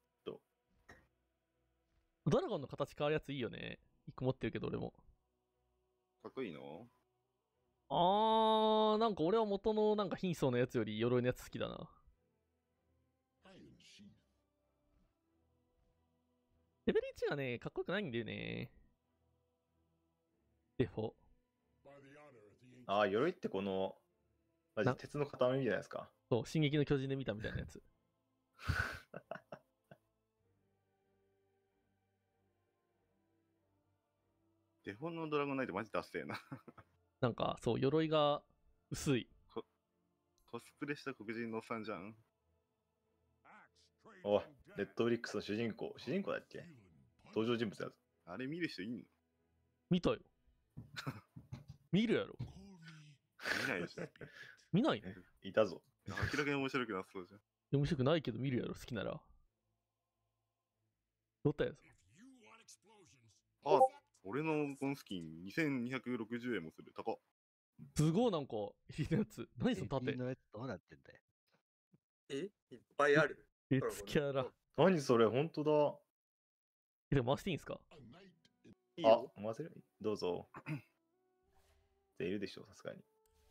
ドラゴンの形変わるやついいよね。一個持ってるけど俺も。 かっこいいのあー、なんか俺は元のなんか貧相のやつより鎧のやつ好きだな。レベルいちがね、かっこよくないんだよね。デフォ。 ああ、鎧ってこの、マジな鉄の塊じゃないですか。 そう、進撃の巨人で見たみたいなやつ。 デフォンのドラゴンナイトマジダッセーな。 なんか、そう、鎧が薄い。 コスプレした黒人のおっさんじゃん。 おい、ネットフリックスの主人公。主人公だっけ登場人物だぞ。 あれ見る人いんの？ 見たよ。見るやろ。 見ないでしょ。 見ないの？ いたぞ。 明らかに面白くなさそうじゃん。 面白くないけど見るやろ、好きなら。どったやつ。 あ、俺のこのスキンにせんにひゃくろくじゅうえんもする。高っ。 すごいなんか、いいやつ。何その盾えのやつどうなってんだよ。 えいっぱいある。 別キャラ。 何それ、ほんとだ。 えでも回していいんすか？ あいいよ。、 回せるどうぞ。いるでしょう、さすがに。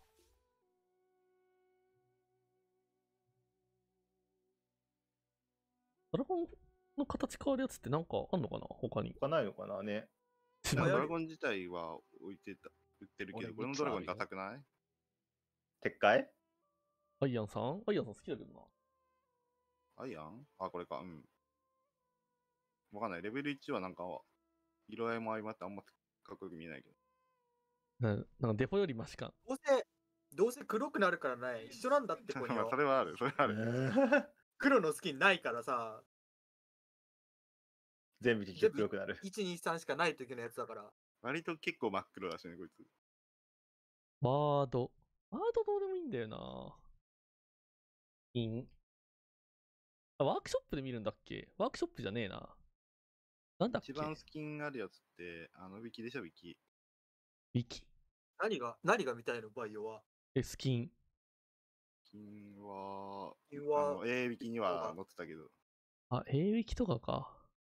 ドラゴンの形変わるやつってなんかあんのかな他に。 他ないのかなね。 知ドらない。 ラゴン自体は置いてた、売ってるけど、 俺これのドラゴンダサくない？ 撤回アイアンさんアイアンさん好きだけどな。 アイアンあ、これか。うん。わかんない。レベルいちはなんか、色合いも相まってあんまかっこよく見えないけど。 ななんかデフォよりマシか。 どうせ、どうせ黒くなるからない。一緒なんだって、こまあ、 にそれはある。それはある。 黒のスキンないからさ。 全部結局黒くなる。 いち、に、さんしかない時のやつだから。 割と結構真っ黒だしね、こいつ。 ワード。ワードどうでもいいんだよな。イン。あ、ワークショップで見るんだっけ？ワークショップじゃねえな。なんだっけ？ 一番スキンあるやつって、あの、ウィキでしょ、ウィキ。 ウィキ？ 何が、何が見たいのバイオは。 え、スキン。 スキンは、 スキンはあの、A ウィキには載ってたけど。 あ、A ウィキとかか。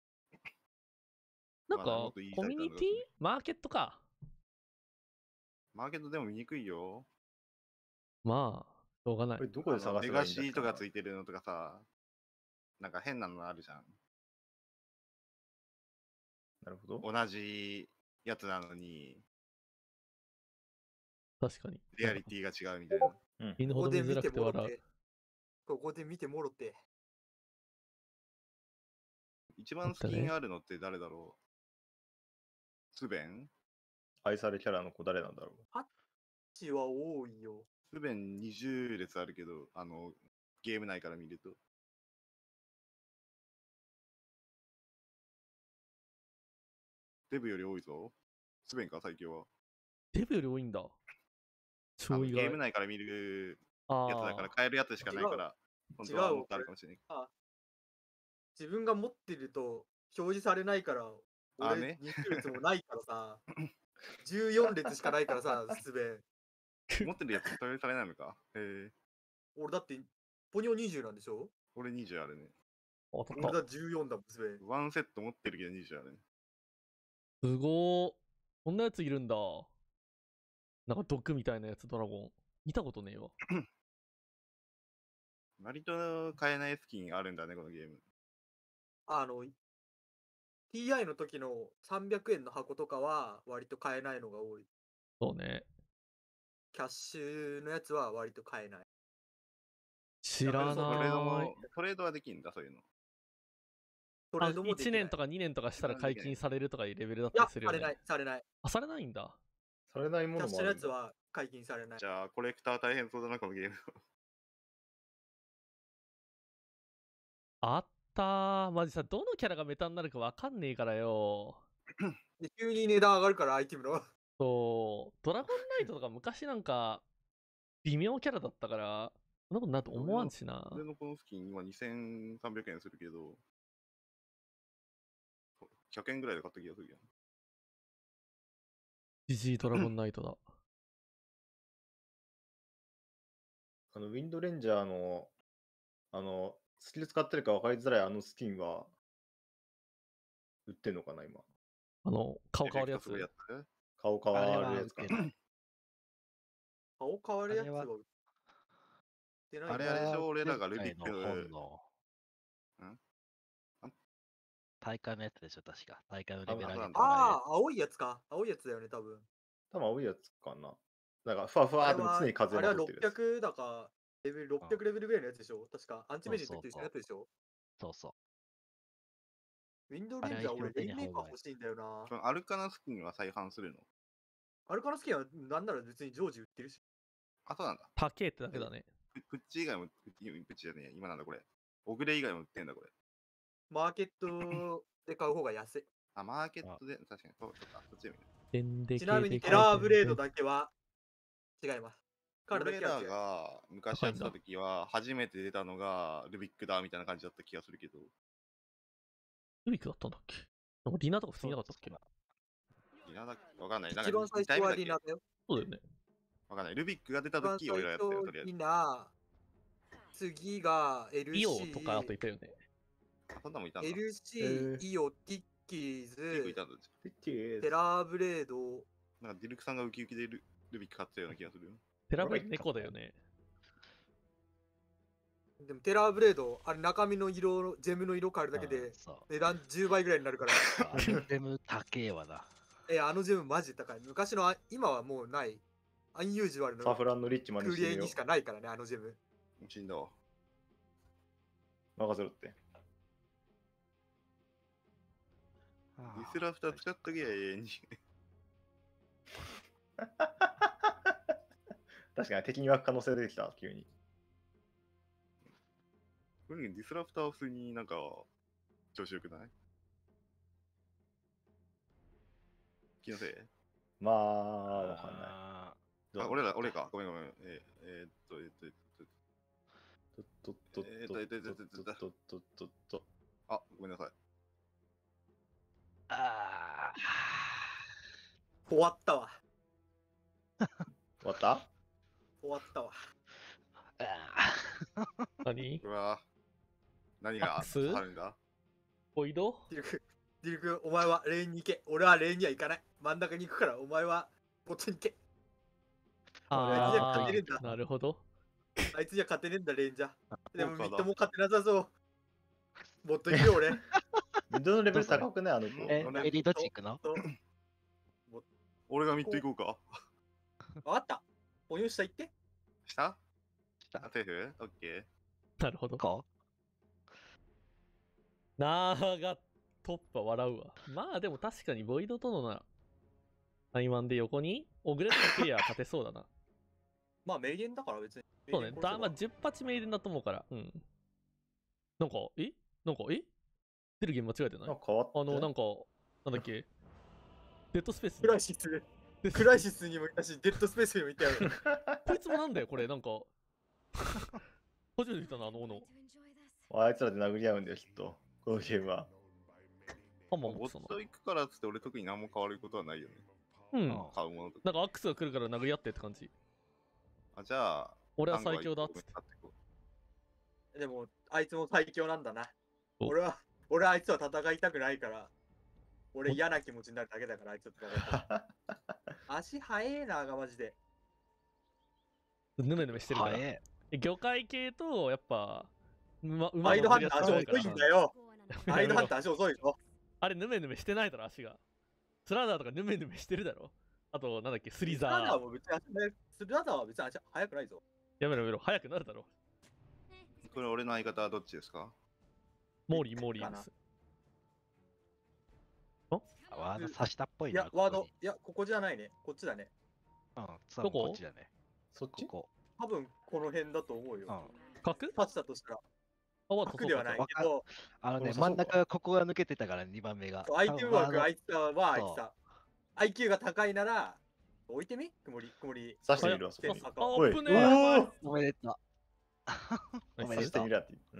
なんか、 まあもっといいコミュニティサイトなんだろマーケットか。 マーケットでも見にくいよ。 まあ、しょうがないこれ。どこで探あのレガせばいいんだっけシーとかついてるのとかさ、なんか変なのあるじゃん。 なるほど。 同じやつなのに、 確かに。 リアリティが違うみたいな。 犬ほここで見てど見づらくて笑う。 もろて。ここで見てもろて。 一番スキンあるのって誰だろう？スベン？ 愛されキャラの子誰なんだろう。 チは多いよ。 スベンにじゅう列あるけど、あの、ゲーム内から見ると。デブより多いぞ。スベンか、最強は。 デブより多いんだ。 あ超意外のゲーム。内から見るあやつだから、 あ。 買えるやつしかないから、本当はもっとあるかもしれない。 あ自分が持ってると表示されないから、俺あねにじゅう列もないからさ、じゅうよん列しかないからさ、すべ。 持ってるやつ投影されないのか。へえ。 俺だって、ポニョにじゅうなんでしょ？ 俺にじゅうあるね。 当たった。 俺だじゅうよんだもん、すべ。 ワンセット持ってるけどにじゅうあるね。 すごー。こんなやついるんだ。なんか毒みたいなやつ、ドラゴン。見たことねえわ。 割と買えないスキンあるんだね、このゲーム。 あの、ティーアイ の時のさんびゃくえんの箱とかは割と買えないのが多い。 そうね。 キャッシュのやつは割と買えない。 知らトレードないも。、トレードはできんだ、そういうの。 あトレードもでき 1 ない。 年とかにねんとかしたら解禁されるとかいうレベルだっいや、 たりするよね。 されない、されない。 あ、されないんだ。 されないもキャッシュのもあるんだ。 のやつは解禁されないじ。ゃあ、コレクター大変そうだな、このゲーム。 あったー。マジさ、どのキャラがメタになるかわかんねえからよ。 で急に値段上がるから、アイテムの。 そう、ドラゴンナイトとか昔なんか、微妙キャラだったから、そんなことなると思わんしな。 俺のこのスキン、今にせんさんびゃくえんするけど、ひゃくえんぐらいで買った気がするよ。 ジジイドラゴンナイトだ。 あの、ウィンドレンジャーの、あの、スキル使ってるか分かりづらいあのスキンは、売ってんのかな、今。 あの、顔変わるやつエフェクトす。ごいやつ顔変あれわるやつかは売って。ない。 顔変わるやつはあれは売ってない。 あれあれでしょ俺らがルビック前回の本のん大会のやつでしょ、確か。大会のレベル上げてあそうなんだもらああ、青いやつか。青いやつだよね、多分。 多分青いやつかな。なんか、ふわふわでもあれは、 常に風あれはをまとってるやつ。 ろっぴゃくだか、レベルろっぴゃくレベルぐらいのやつでしょ確か。アンチメジットっていうやつでしょえる。そうそう。 ウィンドウレンジャー俺レインメーカー欲しいんだよなそ。のアルカナスキンは再販するの？ アルカナスキンはなんなら別に常時売ってるし。 あ、そうなんだ。 高えってだけだね。 ププッチ以外も、プッチプッチじゃねえや、今なんだこれ。オグレ以外も売ってんだこれ。 マーケットで買う方が安い。 あ、マーケットで、確かに、そうそうか、そっちで見る。 でんでけちなみにでテラーブレードけだけは違います。彼だ俺らけは違う。 が昔やってた時は、初めて出たのがルビックだみたいな感じだった気がするけど、 ルビックだったんだっけ？なんかリナとか普通になかったっけ？ リナだっけわかんない。なんか一番最初はリナだよ。 そうだよね。 わかんない。ルビックが出た一番時、俺らやったよ、と最初りあえず。 リナ、次が エルシー。 イオとかあといたよね。 あ、そんなもんいたんだ。 エルシへー、 ーイオ、ティッキー結構いズ、 たんだ。 テラーブレード、 なんかディルクさんがウキウキでルルビック買ってたような気がするよ。 テラブレード猫だよね。 でもテラーブレード、あれ中身の色、ジェムの色変えるだけうんでそう。 値段じゅうばいぐらいになるから。 アイテム高えわな。 え、あのジェムマジで高い。昔のあ、今はもうない。アンユージュアルのサフランのリッチマネクしてみよリエにしかないからね、あのジェム。 死んだわ。 う。任せろって。 ディスラフター使っとけや、永遠に。 確かに敵に湧く可能性出てきた、急に。 これディスラフターは普通になんか調子よくない？ 気のせい。 まあ、わかんない。 あどうあ、俺ら、俺か。ごめんごめん。えー、えーっと、えーっと、えーっと、 とっとっとっえーっとえーっとえーっととっとっとっとっとっと。 あ、ごめんなさい。 ーあ終わったわ。 終わった終わったわ。 ーあ何うわ何がアックスあるんだ？ ボイドディルク、ディルク、お前はレーンに行け。俺はレーンには行かない。真ん中に行くから、お前はボットに行け。 ああいつには勝てねえんだー、なるほど。 あいつには勝てねえんだ、レーンじゃ。でも、 そうかだミッドも勝てなさそう。もっと行くよ、俺。 ミッドのレベル高くね、あの子。 え俺エリーどっち行くの？ と俺がミッド行こうか。 わかった。ポニョ下行って。 下下あ、セーフオッケー。 なるほど。 こ長トップは笑うわ。まあでも確かにボイドとのな、タイマンで横に、オグレットクリア勝てそうだな。 まあ、名言だから別に。 そうね。だまあ名言殺せばじゅっ発名電だと思うから。うん。なんか、えなんか、え出るゲーム間違えてないなんか変わった。 あの、なんか、なんだっけデッドスペースクライシス、クライシスにもいたし、デッドスペースにもいたよ。 こいつもなんだよ、これ、なんか。初めて見たな、あの斧。 あいつらで殴り合うんだよ、きっと。このゲームは。 ハンマーボ持ってたな。 ット行くからっつって俺特に何も変わることはないよね。 うん。 うん買うものとか。 なんかアックスが来るから殴り合ってって感じ。 あ、じゃあ、 俺は最強だっつって。 単語は一個買でも、あいつも最強なんだな。 お俺は、俺はあいつは戦いたくないから、俺嫌な気持ちになるだけだから、あいつと戦いたい。足速えな、がマジで。 ヌメヌメしてるから。 早え。 魚介系と、やっぱ、馬馬ワイドハンター足乗ってるやつ遅いんだよ。 やめろワイドハンター足遅いぞ。 あれ、ヌメヌメしてないだろ、足が。スラダーとかヌメヌメしてるだろ。あと、なんだっけ、スリザスラダーー。 も別に足速い、スラダーは別に足速くないぞ。 やめろやめろ、速くなるだろ。 これ俺の相方はどっちですか？ モーリー、モーリーです。 ワード刺したっぽいな。 いや、ワードこ、 いや、ここじゃないね。こっちだね。 こに。うん、多どこ分こっちだね。 そっちここ。 多分この辺だと思うよ。 うん。 角パチだとしたら、 あ、わかった、 角ではないそうけど、 あのね、 そうそう真ん中、ここが抜けてたから、にばんめが。 アイキュー枠、あいいつはあいつさ。アイキュー が高いなら、置いてみ曇り、曇り。 刺してみるわ、そこに。 あ、 赤おい危ねえ。 おーおめでとう。おめ刺してでとう。 みるわっていう。うん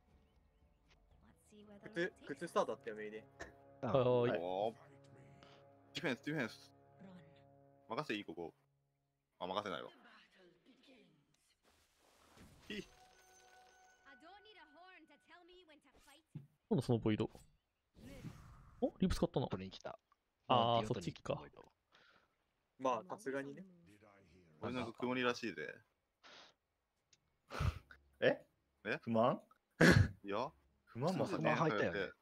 靴、靴スタートだったよ、メイで。 うんはーいはいおーディフェンス、ディフェンス。任せいい、ここ。あ、任せないわ。ひ今度そのボイド。おリプ使ったな。 取りに来た。 あーうんそっちか。 まあ、さすがにね。 俺なんか曇りらしいぜ。 ええ不満いや、 不満まさ不満ね。 入ったよね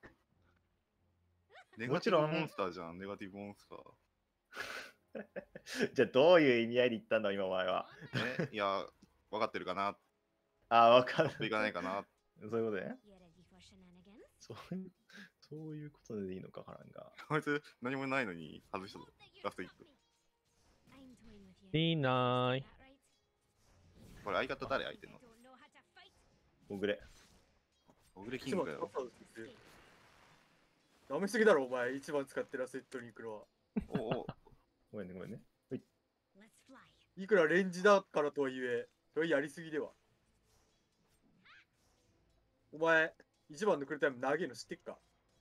ネガティブモンスターじゃん、ネガティブモンスター。 じゃあどういう意味合いで言ったんだ、今お前は。 え、いや、分かってるかな、 あー、わかんない。 いかないかな。 そういうことね。そういう、そういうことでいいのか、からんが。 こいつ何もないのに外したぞ。ラストヒット。 いいなーい。 これ相方誰相手の？ おぐれ。 小暮キングかよ。 ダメすぎだろ、お前。一番使ってるアセットに行くのは。 おお、 ごめんね、ごめんね。はい。 いくらレンジだからとはいえ、それやりすぎでは。お前、一番のクルタイム長いの知ってっか？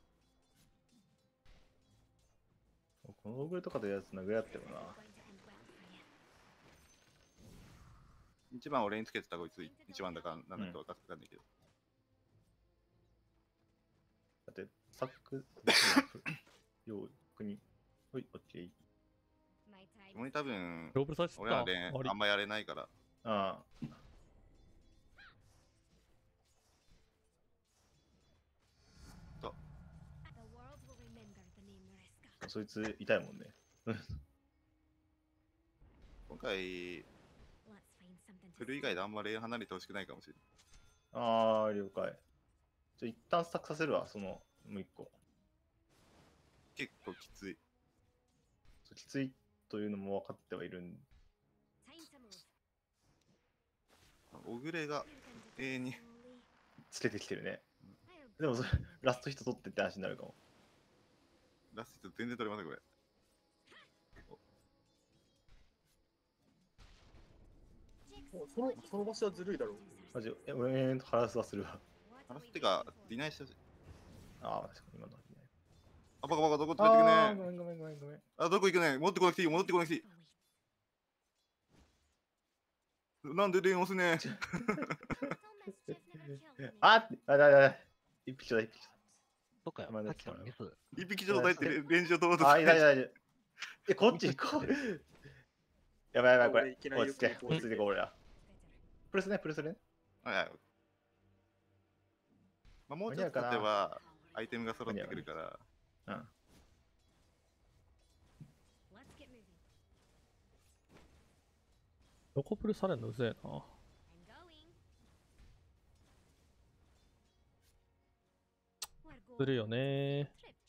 このおぐれとかでやつ殴り合ってもな。 一番俺につけてたこいつ、一番だかなんだか分かんないけど。 だって、サック、よう、国。ほい、オッケー。 俺多分、 ローブルさせてた。 俺らね、 あれあんまやれないから。 ああ、そいつ痛いもんね。 今回、フル以外であんまレーン離れてほしくないかもしれない。 ああ、了解。じゃあ一旦スタックさせるわ、その、もう一個。 結構きつい。 そうきついというのも分かってはいるん小暮が永遠に。 つけてきてるね。でもそれ、ラストヒット取ってって話になるかも。 ラスト全然取れません、これ。 もうそのその場所はずるいだろ。 マジ、え、俺、ハラスはするわ。 話すってか、ディナイしてほしい。 ああ、確かに今の。 あ、バカバカ、どこ連れてくああ、 ねごめんごめんごめんごめん。 あ、どこ行くね戻ってこなくていい、戻ってこなくていい。なんで電話すねあっあ、だだだ。一匹だ、一匹そっかよ、 まあさっきのミス。 一匹ちょうだいってレンジを取ろうとだ。あ、いだいして。 だいだ。え、こっち行こう。やばいやばい、これ俺いき。なり落ち着け、 横に落ち着いてこう、俺ら。プレスね、プレスね。 はいはい。まあ、もうちょっと経てば、アイテムが揃ってくるから。 うん。 横プルされんのうぜえな。するよね。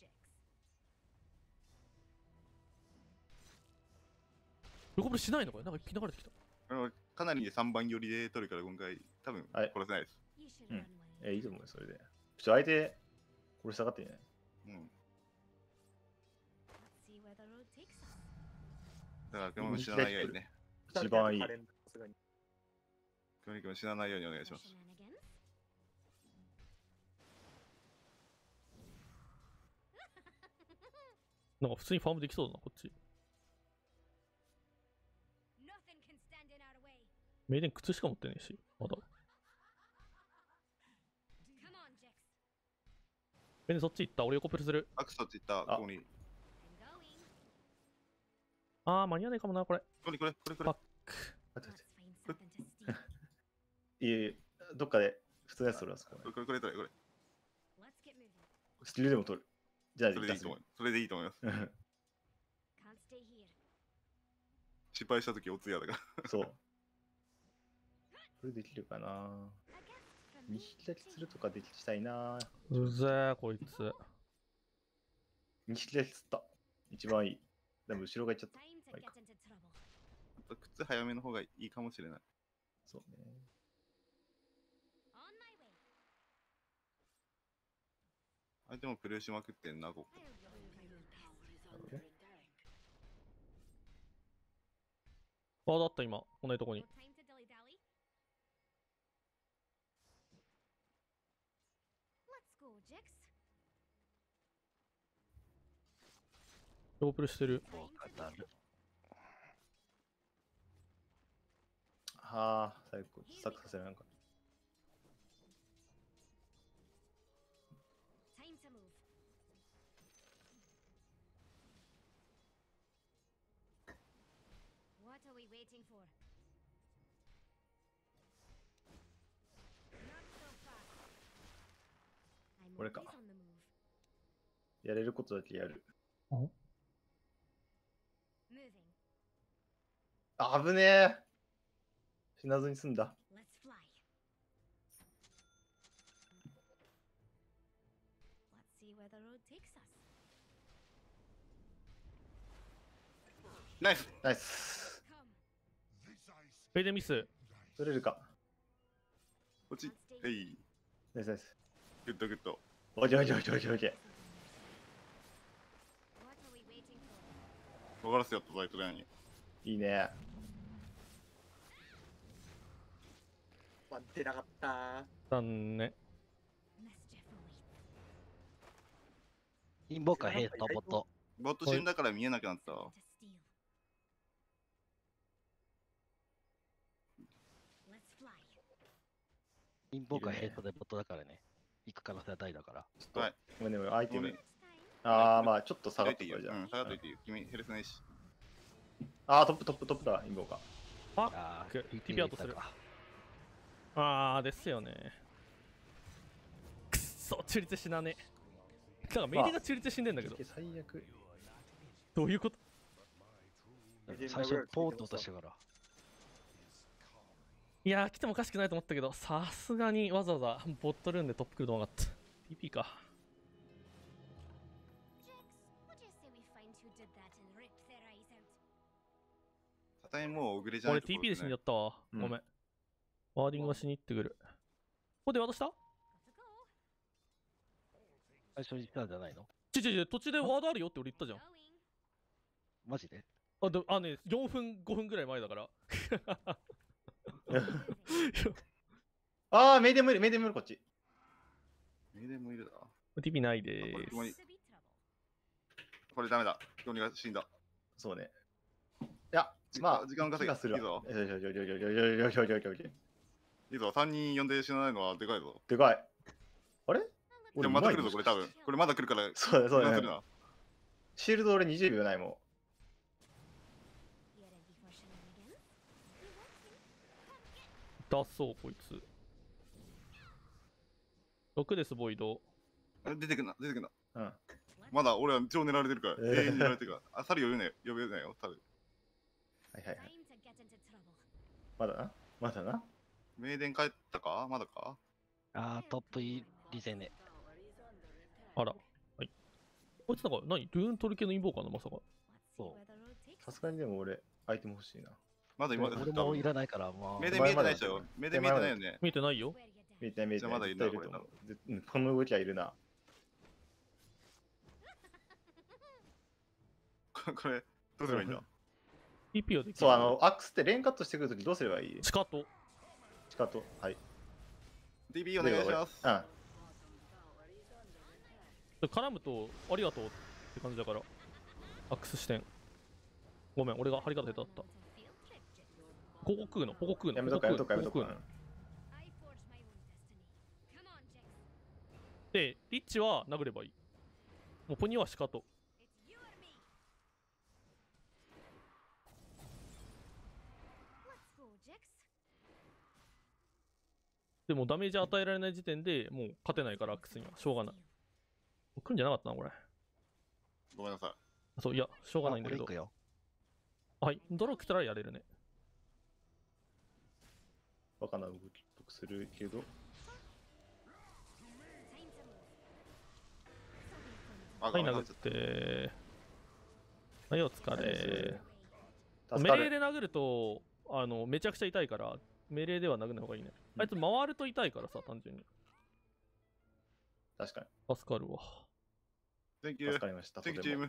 横プルしないのこれなんか一匹流れてきた。 あのかなりさんばん寄りで取るから、今回、多分はい殺せないです。 うんえ、いいと思うよ、それで。ちょっと相手、これ下がってんじゃないうん。だから、熊も死なないようにね。 一番いいさすがに熊君も死なないようにお願いします。 なんか普通にファームできそうだな、こっち。メイデン靴しか持ってねえし、まだ。メイデンそっち行った、俺横プルする。 アクソって言った、 あここに。 あー、間に合わないかもな、これ。 これこれ、これこれパッ。ク。 待って待っていえ、どっかで普通のやつ取るわ、そここれこれこれこれこれ。 スキルでも取る。じゃあ、 それでいいと思う。それでいいと思います。 う。 失敗したときお通夜だから。 そう。これできるかな見開きするとかできしたいなうぜえ、こいつ。 見開きつった。一番いい。でも後ろがいっちゃった。まあいいか靴早めの方がいいかもしれない。 そうね。 相手もプレイしまくってんな、ここ。 なるほどねワードあった今、同じとこに。ロープルしてる。 そう当たる。 はあ、最後、自作させないのか。これか。やれることだけやる。あぶねえ。死なずに済んだ。 ナイスナイス。 フェイデンミス。 取れるか。 こっち。はい。 ナイスナイス。 グッドグッド。 おいおいおいおいおいおい。 わからせやったバイトだよに。 いいね。 まあ出なかった残念。 インボーカーヘイストボット。 ボット死んだから見えなくなったわ。 インボーカーヘイストでボットだからね。行く可能性は大だから。 ちょっと、 はいごめんね、アイテムごめん。 ああ、まあちょっと下が下がってていいよ。 っいいじゃん。 うん、下がっといていいよ。君、ヘルスないし。 ああ、トップトップトップだ、インボーカー。 ああくーティピアウトするか。 あーですよね。くっそ、中立死なねえ。なんかメイデンが中立死んでんだけど。 最悪。 どういうこと？ 最初にポーンと落としたから。 いやー、来てもおかしくないと思ったけど、さすがにわざわざボットルーンでトップ来ると思わなかった。ティーピー か。 たとえもう、グレじゃな俺いとこティーピー で死んじゃったわ。 うんごめん。ワーディングがしに行ってくる。ここで渡した最初に言ったんじゃないの？ ちょちょちょ、途中でワードあるよって俺言ったじゃん。 マジで？ あ、であね、よんぷん、ごふんぐらい前だから。 えああ、メイデンもいる、メイデンもいる、こっち。 メイデンもいるだ。 ティピないあでこれここにーす。 これダメだ。キョニが死んだ。 そうね。いや、 時まあ、 時間稼げ気がするわ。 いいぞよしよしよしよしよしよしよしよしよしよし。 いいぞ、さんにん呼んで死なないのはでかいぞ。 でかい。あれで俺もまた来るぞ、 うまいのこれ多分。これまだ来るから、 そうだそうだ油断するな。 シールド俺にじゅうびょうないもん。 痛そう、こいつ。ろくです、ボイド。 あ出てくんな、出てくんな。 うん。 まだ俺は超狙われてるから、 えー永遠に狙われてるから。あ、猿呼べないよ、呼べないよ、猿。 はいはいはい。まだなまだな名電帰ったかまだかあー、トップリゼネ。 あら。はい。こいつなんか、何ドゥーントル系の陰謀かな、まさか。 さすがにでも俺、アイテム欲しいな。 まだ今、 俺もいらないから、まあ。 名電見えてないでしょ。名電見えてないよね。 見えてないよ。 見えてない見えてない。 じゃあまだいるな絶対と思うぜうんこの動きはいるな。 これ、どうすればいいんだティーピー はできる。 そう、あの、アックスってレーンカットしてくるときどうすればいいチカト。 チカト。はい。 ?ティーピー お願いします。 うん。 絡むと、ありがとうって感じだから。アックス視点。ごめん、俺が張り方下手だった。ここ食うの、ここ食うの。 やめとくかやめとくかやめとくかここ食うの。で、リッチは殴ればいい。もうポニーはシカト。でもダメージ与えられない時点でもう勝てないから、アックスには。しょうがない。来るんじゃなかったな、これ。 ごめんなさい。 そう、いや、しょうがないんだけどあ俺行く。よ。 はい、ドロー来たらやれるね。 バカな動きっぽくするけど。 あ、 はい、 ごめんなさ殴って。はい、お疲れ。 助かる。 メレーで殴ると、あの、めちゃくちゃ痛いから、メレーでは殴んない方がいいね。あいつ回ると痛いからさ、単純に。 確か助かるわ。 Thank に。 you 助か。りました。と Thank て you チー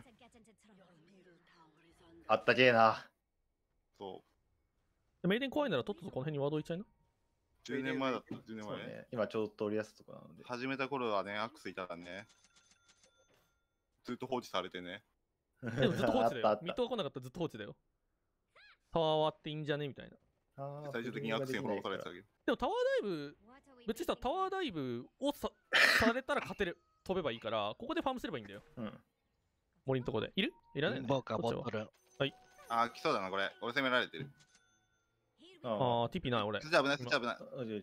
もム。 あったけえな。 そメイデン怖いならとっととこの辺にワード置いちゃいな。 う。じゅうねんまえだった、じゅうねんまえね。 そうね。今ちょうど取りやすいとこなので。 始めた頃はね、アックスいたからね。ずっと放置されてね。 でもずっと放置だよ。 あったあったミッドが来なかったらずっと放置だよ。タワー割っていいんじゃねみたいな。 あー最終的にアクセンフォローされてたけど。 でもタワーダイブ、別にさ、タワーダイブをさされたら勝てる。飛べばいいから、ここでファームすればいいんだよ。 うん。 森のとこで。いるいらないよね。 ボーカー、 こっちはボトル。 あー、来そうだな、これ。俺攻められてる。 ああー、ティピない俺そ。っち危ない、そっち危ない。 あ。おいおいおい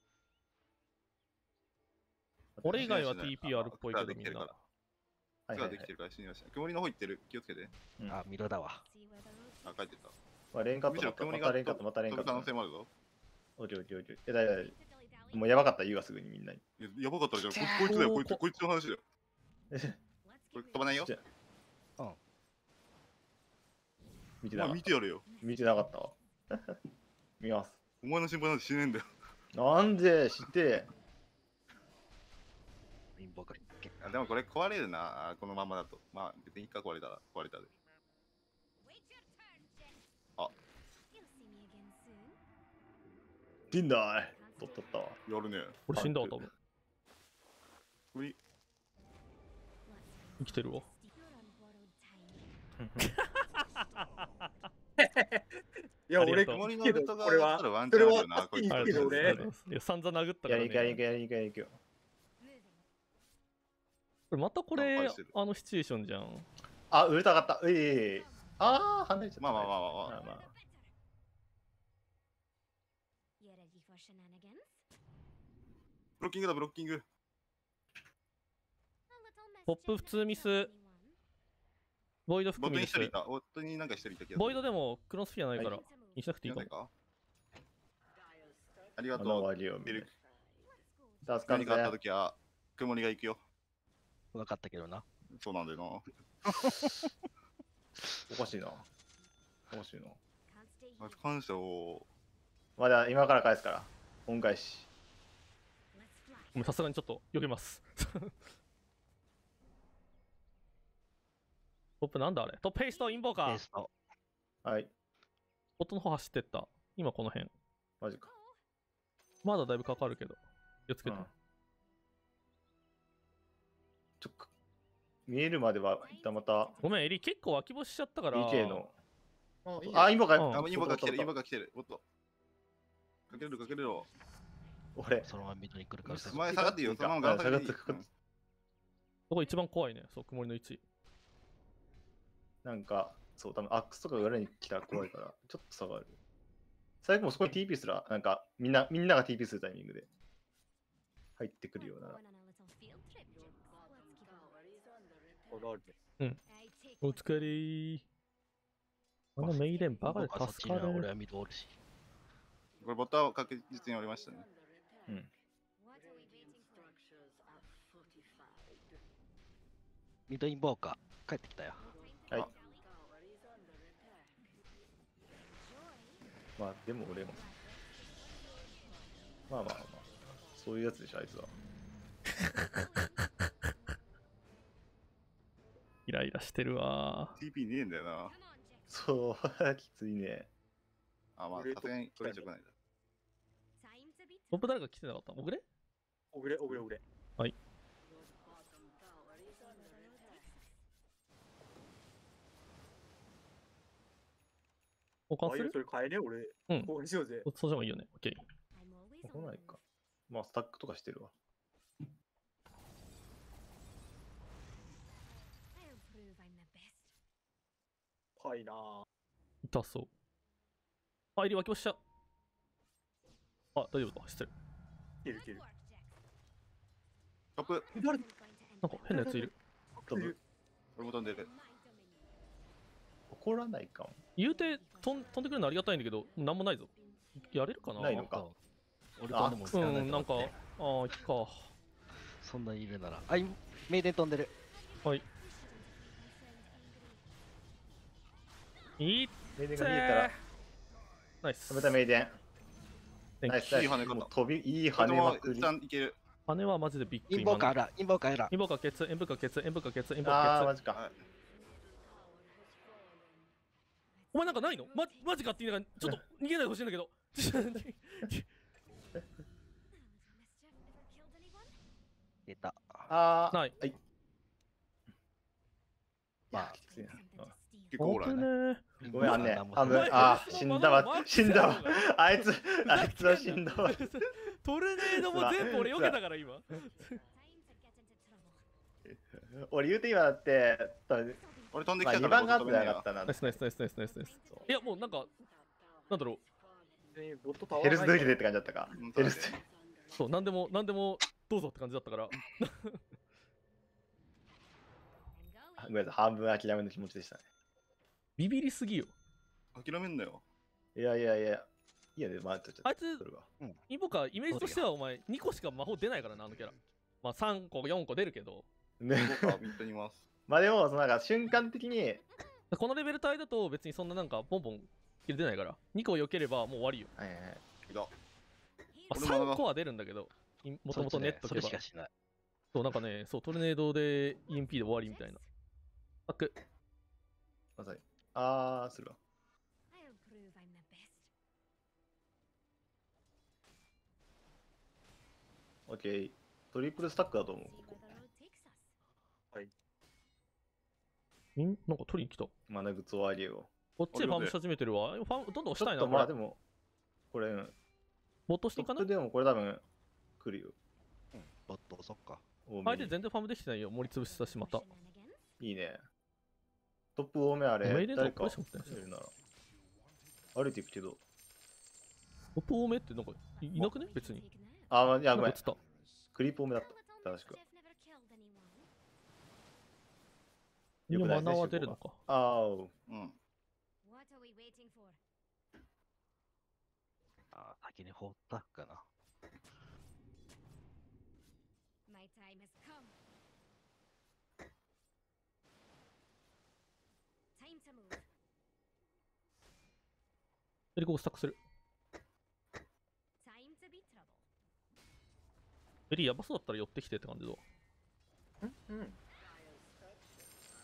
俺以外は ティーピー あるっぽいけあどみんな。 はいはいはいができてるから死にました。曇りの方行ってる。気をつけて。 うんあ、ミロだわ。 あ、帰ってった。 まあ、レーンカッむトまたましろ曇りがたレーンカットまたレーンカット飛ぶ可能性もあるぞ。 オッケーオッケーオッケー。え、だいだいもうやばかった、言うわ、すぐにみんなに。 いややばかったらじゃあ、ここいつだよ、こいつ、こいつの話だよ。これ飛ばないよじ。ゃうん。 まあ見てなかった。 見てやれよ。 見てなかったわ。見ます。 お前の心配なんてしねえんだよ。 なんで知ってインボーカー。 あでもこれ壊れるな、このままだと。まあ別にいいか壊れたら、壊れたで。あ、 ディンダー取ったったわ。 やるね。 俺死んだわ、多分。 これ、 生きてるわ。 いや、俺、 ありがとう曇りのけどルートがこれはあったらワンそれはチャンあるよな、こいつ。 助けに行くけどありがとうござい俺ます。いや、散々殴ったからやりに行くやりに行くね。 やりに行くやりに行くよ。 これまたこあれ返してる、 あのシチュエーションじゃん。 あ、売れたかった。ういいい。あー、離れちゃった。 まあまあまあまあまあまあまあ。 ブロッキングだ、ブロッキング。 ポップ普通ミス。ボイドボッ含みですトに一人い。た。ボットになんか一人いた気がする。 ボイドでもクロスフィアないからは、 にしなくていいかも。 なんかありがあのとう。 終わりを見るミルク。 助かる何かあったぜ。 時は、曇りが行くよ。 分かったけどな。 そうなんだよな。 おかしいな。おかしいな。 あ感謝を。 まだ今から返すから。恩返し。 ごめんさすがにちょっと避けます。トップなんだあれトップペーストインボーカー。 ペースト。 はい。 夫の方走ってった。今この辺。 マジか。 まだだいぶかかるけど。気をつけて。 うんちょっと見えるまでは一旦またごめん、エリ結構脇干しちゃったからピーケー の。 あ、いいあ、今か。 うんあ、今が来てる、 そう今が来てる。おっと。かけるかけるよ。 俺、 そのままミッドに来るからさ。 前下がっていいよ。そのままあガン下がっていい下がってくうんそこ一番怖いね。そう、曇りの位置。 なんか、そう、多分アックスとかが裏に来たら怖いから、ちょっと下がる。最後もそこに ティーピー すら、なんか、みんな、みんなが ティーピー するタイミングで入ってくるような。 これあるね。 お疲れー。あのメイレンバカで僕はそっち助かる。 には俺はミッドおるし。 これボタンは確実に折りましたね。 うん。 ミッドインボーカー、帰ってきたよ。 はいあ。 まあ、でも俺も。まあまあまあ、そういうやつでしょ、あいつは。 イライラしてるわティーピー ねえんだよな。 そう、きついね。 あ、まあ、さすがにこれ以上来ないだ。 トップ誰か来てなかった僕ねおぐれ、おぐれ、おぐれ。 はい。交換あ、いいよ、 するそれ変えね、俺。 うんこうしようぜ。 そそうしてもいいよね。オッケー。 来ないか。まあ、スタックとかしてるわ。 はいなぁ。 痛そう。あ、エリ脇干しちゃう。あ、大丈夫か失礼。 いけるいける。 トップ、 誰なんか変なやついる。 飛ぶ。 俺も飛んでる。 怒らないかも。 言うて飛ん飛んでくるのありがたいんだけど、なんもないぞ。やれるかなないのか。 俺とんでも使うわないん、なんか、あと思ってあー、いっか。 そんなにいるなら。あ、いメイデン飛んでる。 はい。いっメイデンぜが見えたら、 ナイス。 止めたメイデン。 Thank ナイス、ナイス。 いい跳ね方もう飛び、いいこれも一跳ねまくり。 旦いける。 羽はマジでびっくり。 インボーカーら、インボーカーらイ。ンボーカーケツ、インボーカーケツ、インボーカーケツ、インボーあー、 カーケツ。 マジか。 はいお前なんかないのま、マジかって言いながら、ちょっと逃げないでほしいんだけど。 出た。 あー、 ない。 はい。 まあきついな。うん結構オーラ危ね。 ねごめん、あんね。 何も半分お前。 あー、 俺死んだわま。 死んだわマックス。 あいつ、あいつは死んだわ。 トルネードも全部俺避けたから今。 俺言うて今だって、まあ、 俺飛んできたにばんがあってなかったなナイ。スナイスナイスナイスナイスナイス。いやもうなんか、なんだろう。 えボットタワーヘルス脱いででって感じだったかうん。 ヘルス。 そう、なんでも、なんでもどうぞって感じだったから。 ごめんなさい、半分諦めの気持ちでしたね。 ビビりすぎよ。 諦めんなよ。 いやいやいや、いいやね、回っちゃった。 あいつそれは。 インボーカーイメージとしてはお前にこしか魔法出ないからな、あのキャラ。まあさんこ、よんこ出るけど、 ね。 僕はミッドにいます。 まあでも、そのなんか瞬間的に、 このレベル帯だと別にそんななんかポンポンキル出ないから、にこ避ければもう終わりよ。 はいはいはい。 いた。 まあ、 俺もさんこは出るんだけど、いもともとネットそけば。 れしかしない。 そう、なんかね、そう、トルネードで イーエムピー で終わりみたいな。バック。 まさに。あー、するわ。オッケー。トリプルスタックだと思う、ここ。 んなんか取りに来た。 マナグツをあげよこっちでファームし始めてるわ。ファームどんどんう。ちしたいな。 ょっとまあこれでも、これ、うんボットしていかなトップでもこれ多分来るよ。 ボット、そっか。 多めに相手全然ファームできてないよ。盛り潰したしまた。 いいね。トップ多めあれ、 メイデンと誰かこれしか持ってないしいるなら。歩いていくけど。 トップ多めってなんかいいなくね別に。 あー、まあいや、ごめんなんか映っ。た。 クリープ多めだった。正しく。 今マナよくないですねは出るのか。 あー、 うん。 あー、先に放ったかな。 エリコをスタックする。エリやばそうだったら寄ってきてって感じだ。 うん。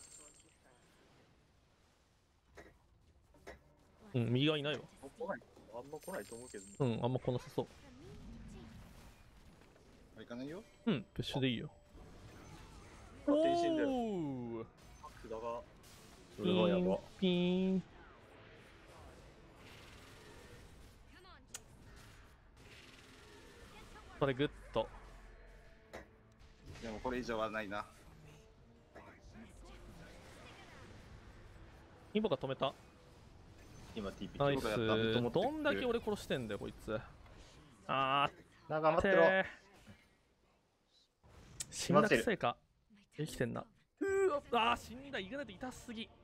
うん、右側いないわ。 怖いあんま来ないと思うけどね。 うん、あんま来なさそう。 あれ行かないよ。 うん、プッシュでいいよ。 あ天心だよ。 おーマックスだが、 それはやば。 ピーン。それグッと。 でもこれ以上はないな。 インボが止めた。 今 ティーピー。 ナイス。 僕がやったと思ってどんだけ俺殺してんだよ、こいつ。あな、頑張ーってっろ。 ー。死んだくせいか。生きてんな。うーわ、あー死んだ。イグナイト痛すぎ。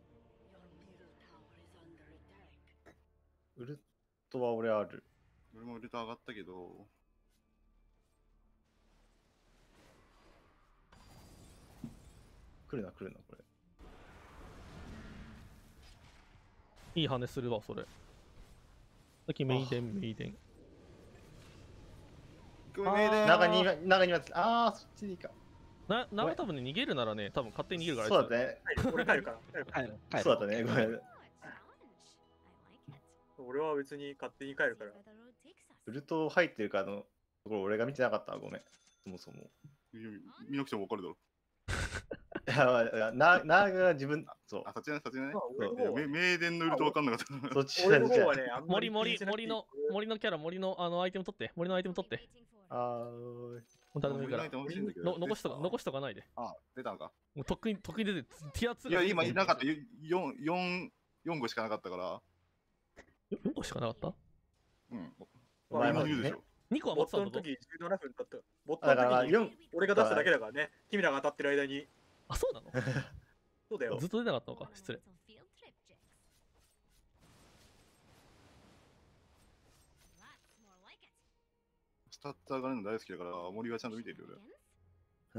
ウルトは俺ある。 俺もウルト上がったけど、 来るな、来るな、これ。 いい羽するわ、それ。さっきメイデン、メイデン。 ごめんね。 中に、中には、あー、そっちでいいか。 な、な多分ね、逃げるならね、多分勝手に逃げるから。 そうだね。 帰る俺帰るから。帰るから帰る、帰る。 そうだったね、ごめん。 俺は別に勝手に帰るから。 ウルト入ってるかのところ俺が見てなかったわ、ごめん。そもそも。 いや見なくても分かるだろ。 いや、いやな、なが自分、そう。 あ、そっちね、そっちね。 まあ俺のいや方はめ名電のウルト分かんなかった。 そっち俺だじゃの方はね、あんま森、 り森、 気にしなくていい森の、森のキャラ、森のあのアイテム取って、森のアイテム取って。 あー、 もう誰でもいいから森のアイテム欲しいんだけどの残しとか、残しとかないで。 あ、出たのか。 もうとっくに、とっくに出て、ティアツーいや、今いなかった。 よよん、よん、よんごしかなかったから。 んこしかなかったうん。 お前もね今言うでしょ。。 にこはボッ持ってたんだぞ。 トの時じゅうななふんだった。ボットだから、 の時によん、 俺が出しただけだからね。君らが当たってる間に。 あ、そうなのそうだよず。っと出なかったのか、失礼。 スタッツ上がるの大好きだから、森はちゃんと見てるよ。俺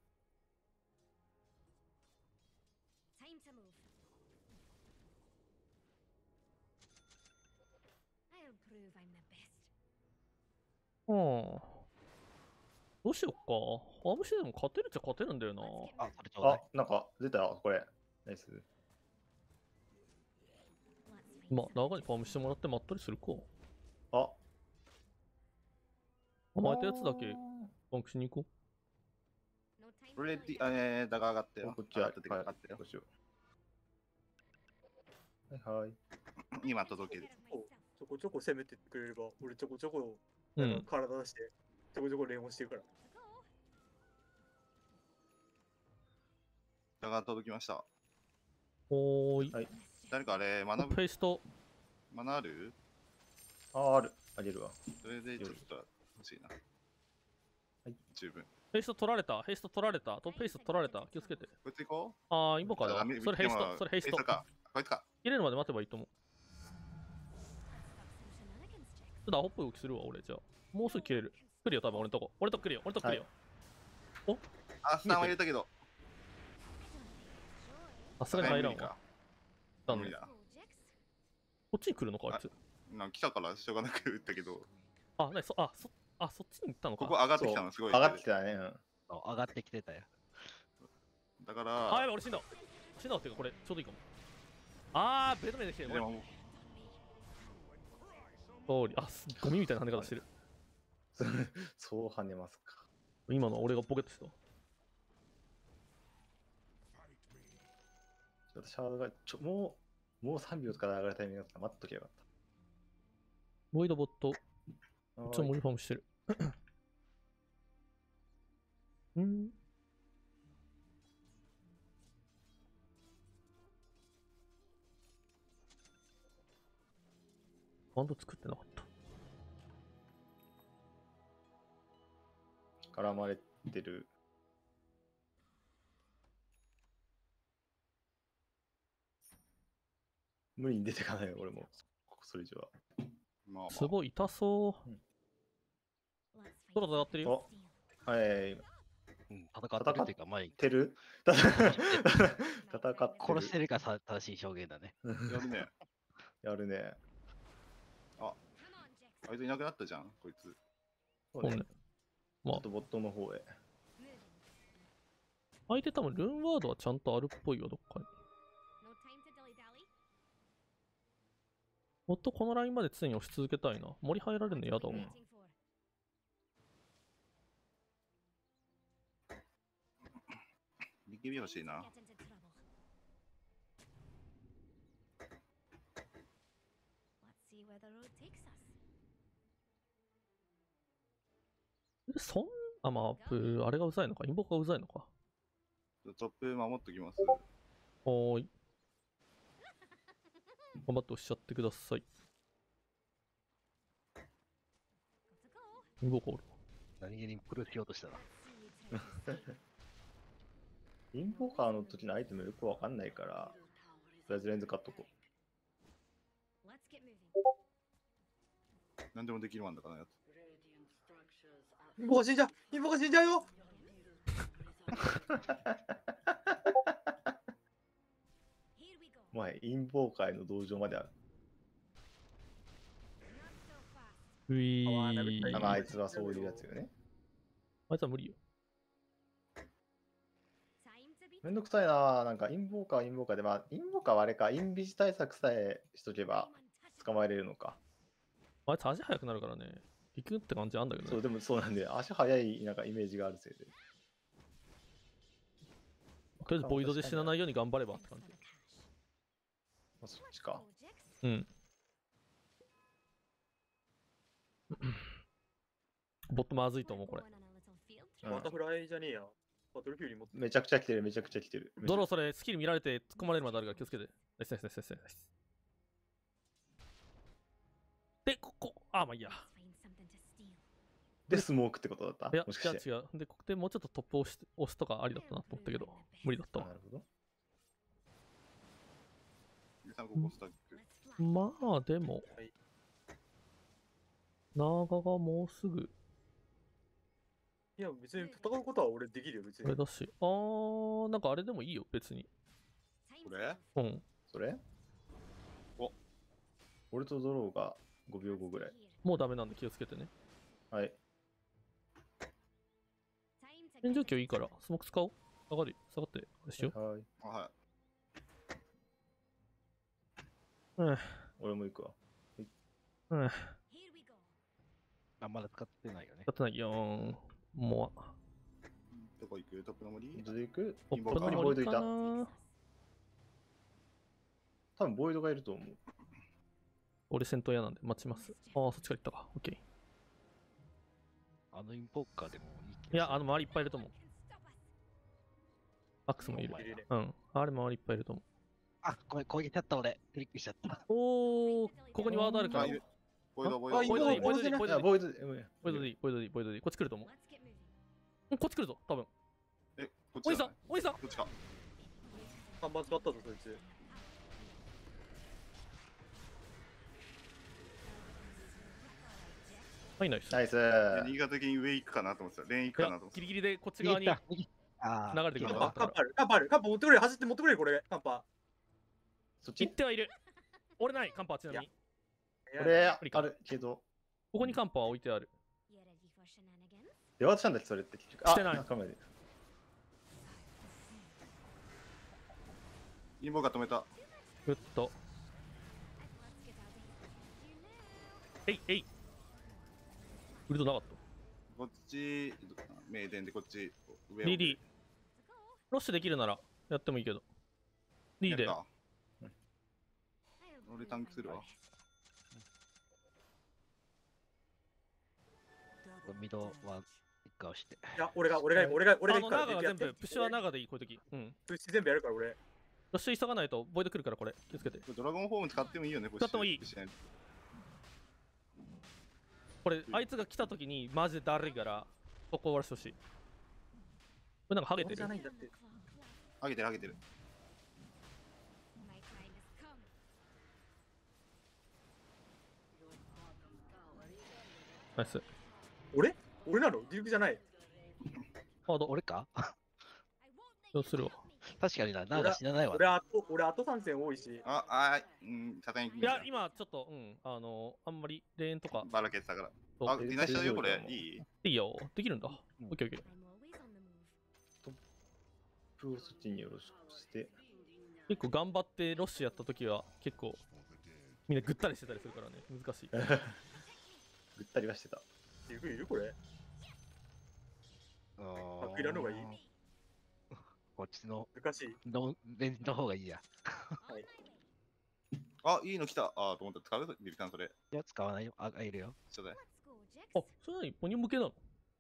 うん。どうしよっか。ファームしてでも勝てるっちゃ勝てるんだよな。 あ、それちょうだあい。、 なんか出たよ、これ。ナイス。 まあ、長にファームしてもらってまったりするか。 あ、 甘えたやつだけバンクしに行ここれで、えー、だが上がってよ。 こっちは、 上がったてか上がってよど。うしよう。はいはい。 今届ける。 ちょこちょこ攻めてくれれば、俺ちょこちょこう。うなんん。 か体出して、ちょこちょこ連をしてるから。 だが届きました。 おーい。 はい誰かあれ、学ぶペースト。 学あるあ、ある。あげるわ。 それでちょっと欲しいな。 はい。 十分。 ヘイスト取られた。ヘイスト取られた。トップヘイスト取られた。気をつけて。 こいつ行こう。 あー、インボカだあみ。 それヘイスト。 でもそれヘイスト。 か。こいつか。 切れるまで待てばいいと思う。ちょっとアホっぽい動きするわ、俺。じゃあ。もうすぐ切れる。来るよ、多分俺のとこ。俺のとこ来るよ。俺のとこ来るよ。 あ、スタンは入れたけど。 さすがに入らんわ無理か。。 なんで無理だ。 こっちに来るのか、あいつ。 なんか来たからしょうがなく打ったけど、 あ、なにそ、あ、そ、あ、そっちに行ったのか。 ここ上がってきたのすごい。 上がってきたね。うん。 そう上がってきてたよ。 だかあ、やばい、 ら、 俺死んだ。死んだっていうか、これ、ちょうどいいかも。あー、ベトベト来てる。 でも、 通り。あ、すゴミみたいな跳ね方してる。 そう跳ねますか。 今のは俺がポケットした。 ちょっとシャワーが、ちょ、もう、もうさんびょうとかで上がるタイミングだったら待っときゃよかっボイドボット、 た。 ちょっとモリファームしてる。うんバンド作ってなかった。 絡まれてる。無理に出てかないよ、俺も。それ以上は。 まあ、まあ、 すごい痛そう。どこ戦ってるよ。 おはい、 うん、戦ってるっていうか、前にてる戦ってる。 殺してるがさ正しい表現だね。 やるね。 やるね。 あいついなくなったじゃん、こいつ。 そうね。 そうね。まあちょっとボットの方へ。 相手多分ルーンワードはちゃんとあるっぽいよ、どっかに。 もっとこのラインまで常に押し続けたいな。森入られるの嫌だわ。 ビキビ欲しいな。 そんあ、まあ、プあれがうざいのか。インボーカーがうざいのか。 トップ守っときます。 はーい。頑張って押しちゃってください。インボーカーおる。 何気にプルしようとしたら。 インボーカーの時のアイテムよくわかんないから、とりあえずレンズ買っとこ何でもできるマンだからやつ。 インボが死んじゃうインボが死んじゃうよ。 う。もはやインボーカーへの同情まである。 ういー。 あまあ、あいつはそういうやつよね。 あいつは無理よ。 めんどくさいな。なんかインボーカーはインボーカーで、まあ、インボーカーはあれか、インビジ対策さえしとけば捕まえれるのか。 あいつ足速くなるからね。行くって感じあんだけどね。 そう、でもそうなんで、足速いなんかイメージがあるせいで。 とりあえずボイドで死なないように頑張ればって感じ。 まあ、そっちか。 うん。ボットまずいと思う、これ。 うんバタフライじゃねえや。バトルフューリー持ってめちゃくちゃ来てる、めちゃくちゃ来てる。 ドローそれスキル見られて突っ込まれるまであるから気をつけて。ナイスナイスナイスナイスナイス。で、ここ、あ、まあいいや。 で、スモークってことだったいや、 もしかして。 違う違う。で、ここでもうちょっとトップ押し押すとかありだったなと思ったけど、無理だったわな。るほど。 ゆうさん、ここスタック。 まあ、でも、 はい長がもうすぐ、 いや、別に戦うことは俺できるよ、別に。 あれだし。あー、なんかあれでもいいよ、別に。 これうん。 それお俺とドローがごびょうごぐらい。 もうダメなんで気をつけてね。 はい。 炎状況いいから、スモーク使おう。下がるよ。下がって、あれしよはい。 あ、はう。うん。 俺も行くわ。 うん。やあ、まだ使ってないよね。 ってないよーん。もう、 い。どこ行くトップの森どれ行くトップインボーカーにの森かボイドいた。 な。 多分ボイドがいると思う。 俺戦闘嫌なんで待ちます。ああ、そっちから行ったか。オッケー。 あのインポッカーでもいい気がする。 いや、あの周りいっぱいいると思う。アックスもいる。 いるねうん。あれ周りいっぱいいると思あ、ごめん、攻撃しちゃった俺。クリックしちゃった。 う。おー、ここにワードあるから。 あ、いる。ボイド、ボイあド、 ボイドでいい、ボイボイドドでいい、ボイドでいい。 いや、ボイド、うんボイドでいい、ボイドでいい、ボイドでいい。こっち来ると思う。うんこっち来るぞ、多分。 え、こっおじさんちだね、 おじさんこっちか。 看板使ったぞ、そいつ。 はい、ナイス。 ナイス。 いや新潟的に上行くかなと思ってた。レーン行くいやかなと思っ、てギリギリでこっち側に右行った右あー流れてくるカンのがあったから。 パカンパある、カンパある、カンパ持ってくれ、走って持ってくれ、これ、カンパ。 そっち行ってはいる。俺ない、カンパはちなみに。 俺、 無理かあるけど。 ここにカンパは置いてある。 出渡したんだっけ、それって結局。 してないあカメラでインボーカー止めた。 ぐっと。えい、えい。ウルトなかった。 こっち、名電でこっち、上をディーディー。ロッシュできるならやってもいいけど。ディー で。 やるか俺タンクするわ。 ミドは一回押して。 いや、俺が、俺が、俺が、俺があの、 行くから。 長が全部、プッシュは長でいい、こういう時。うん。 プッシュ全部やるから、俺。 ロッシュ急がないと、ボイド来るから、これ。気をつけて。 ドラゴンフォーム使ってもいいよね、 使ってもいいプッシュしないとこれ、あいつが来た時に、マジでだるいから、ここ終わらせてほしい。これなんかハゲてるじゃ。ないんだって。 上げてる上げてる。 ナイス。 俺俺なのデュークじゃない。 ハード、 俺かどうするわ。 確かにな、なんか死なないわ。 俺、あと、俺、後参戦多いし。 あ、あー、うん、さすがに。 いや、今、ちょっと、うん、あの、あんまり、レーンとか、 ばらけてたから。 そうあ、ディナイしたよ、これ。いいいいよ。できるんだ。 うんオッケーオッケー。 プをそっちによろしくして。 結構頑張ってロッシュやった時は、結構、 みんなぐったりしてたりするからね、難しい。 ぐったりはしてた。 いるいるこれ。 あーアクイラの方がいいこっちの難しい。 のレンジの方がいいや。 あ、いいの来た。あーと思った。使うビルカンそれ。 いや、使わないよ。あ、いるよ。 ちょっとね。 あ、それ何ポニョ向けなの？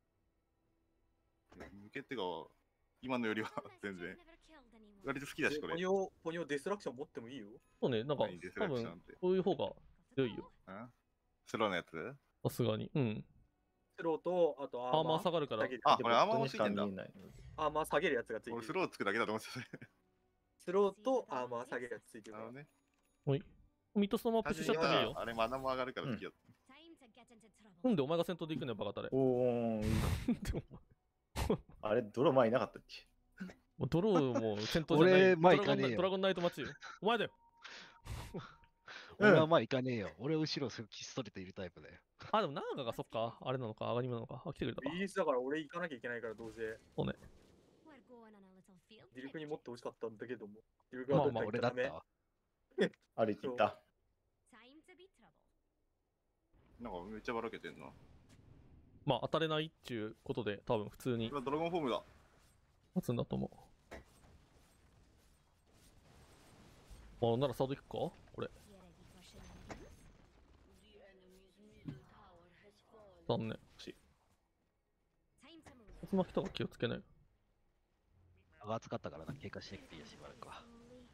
向けってか、今のよりは全然。割と好きだし、これ。 ポニョ、ポニョデストラクション持ってもいいよ。 そうね、なんか何デス多分ラクションって。 こういう方が強いよ。 んスローのやつさすがに。うん。 スローと、あとアアーマーマーー下がるから下げる。 あ、これアーマーもついてんだボットにしか見え。ないのでアーマー下げるやつがついてる。 俺スローつくだけだと思ってた。 スローとアーマー下げるやつついてるからなるほど。ね。 おい。ミッドそのままプッシュしちゃってもいいよ。 あれ、マナも上がるから好きだっなんでお前が先頭で行くのよ、バカタレ。 おー、 でもあれ、泥前いなかったっけ？ もうドローも先頭じゃない。 俺前ドラゴン行かねえよドラゴンナイト待ちよ。お前だよ。 俺はまあ行かねえよ。俺は後ろひっそりといるタイプだよ。 あ、でも長がそっか。あれなのか、上がりなのか。あ、来てくれたか。 イギリスだから俺行かなきゃいけないからどうせ。 そうね。 ディルクに持ってほしかったんだけども。ディルクはどっかまあまあ俺行っちゃダメ。 だったわ。 歩いていった。 なんかめっちゃばらけてんな。 まあ当たれないっていうことで、多分普通にこれはドラゴンフォームだ。 待つんだと思う。あ、ならサード行くかこれ。残念。し。竜巻とか気をつけない。 上が熱かったからな。経過しなくていいよ、しばらくは。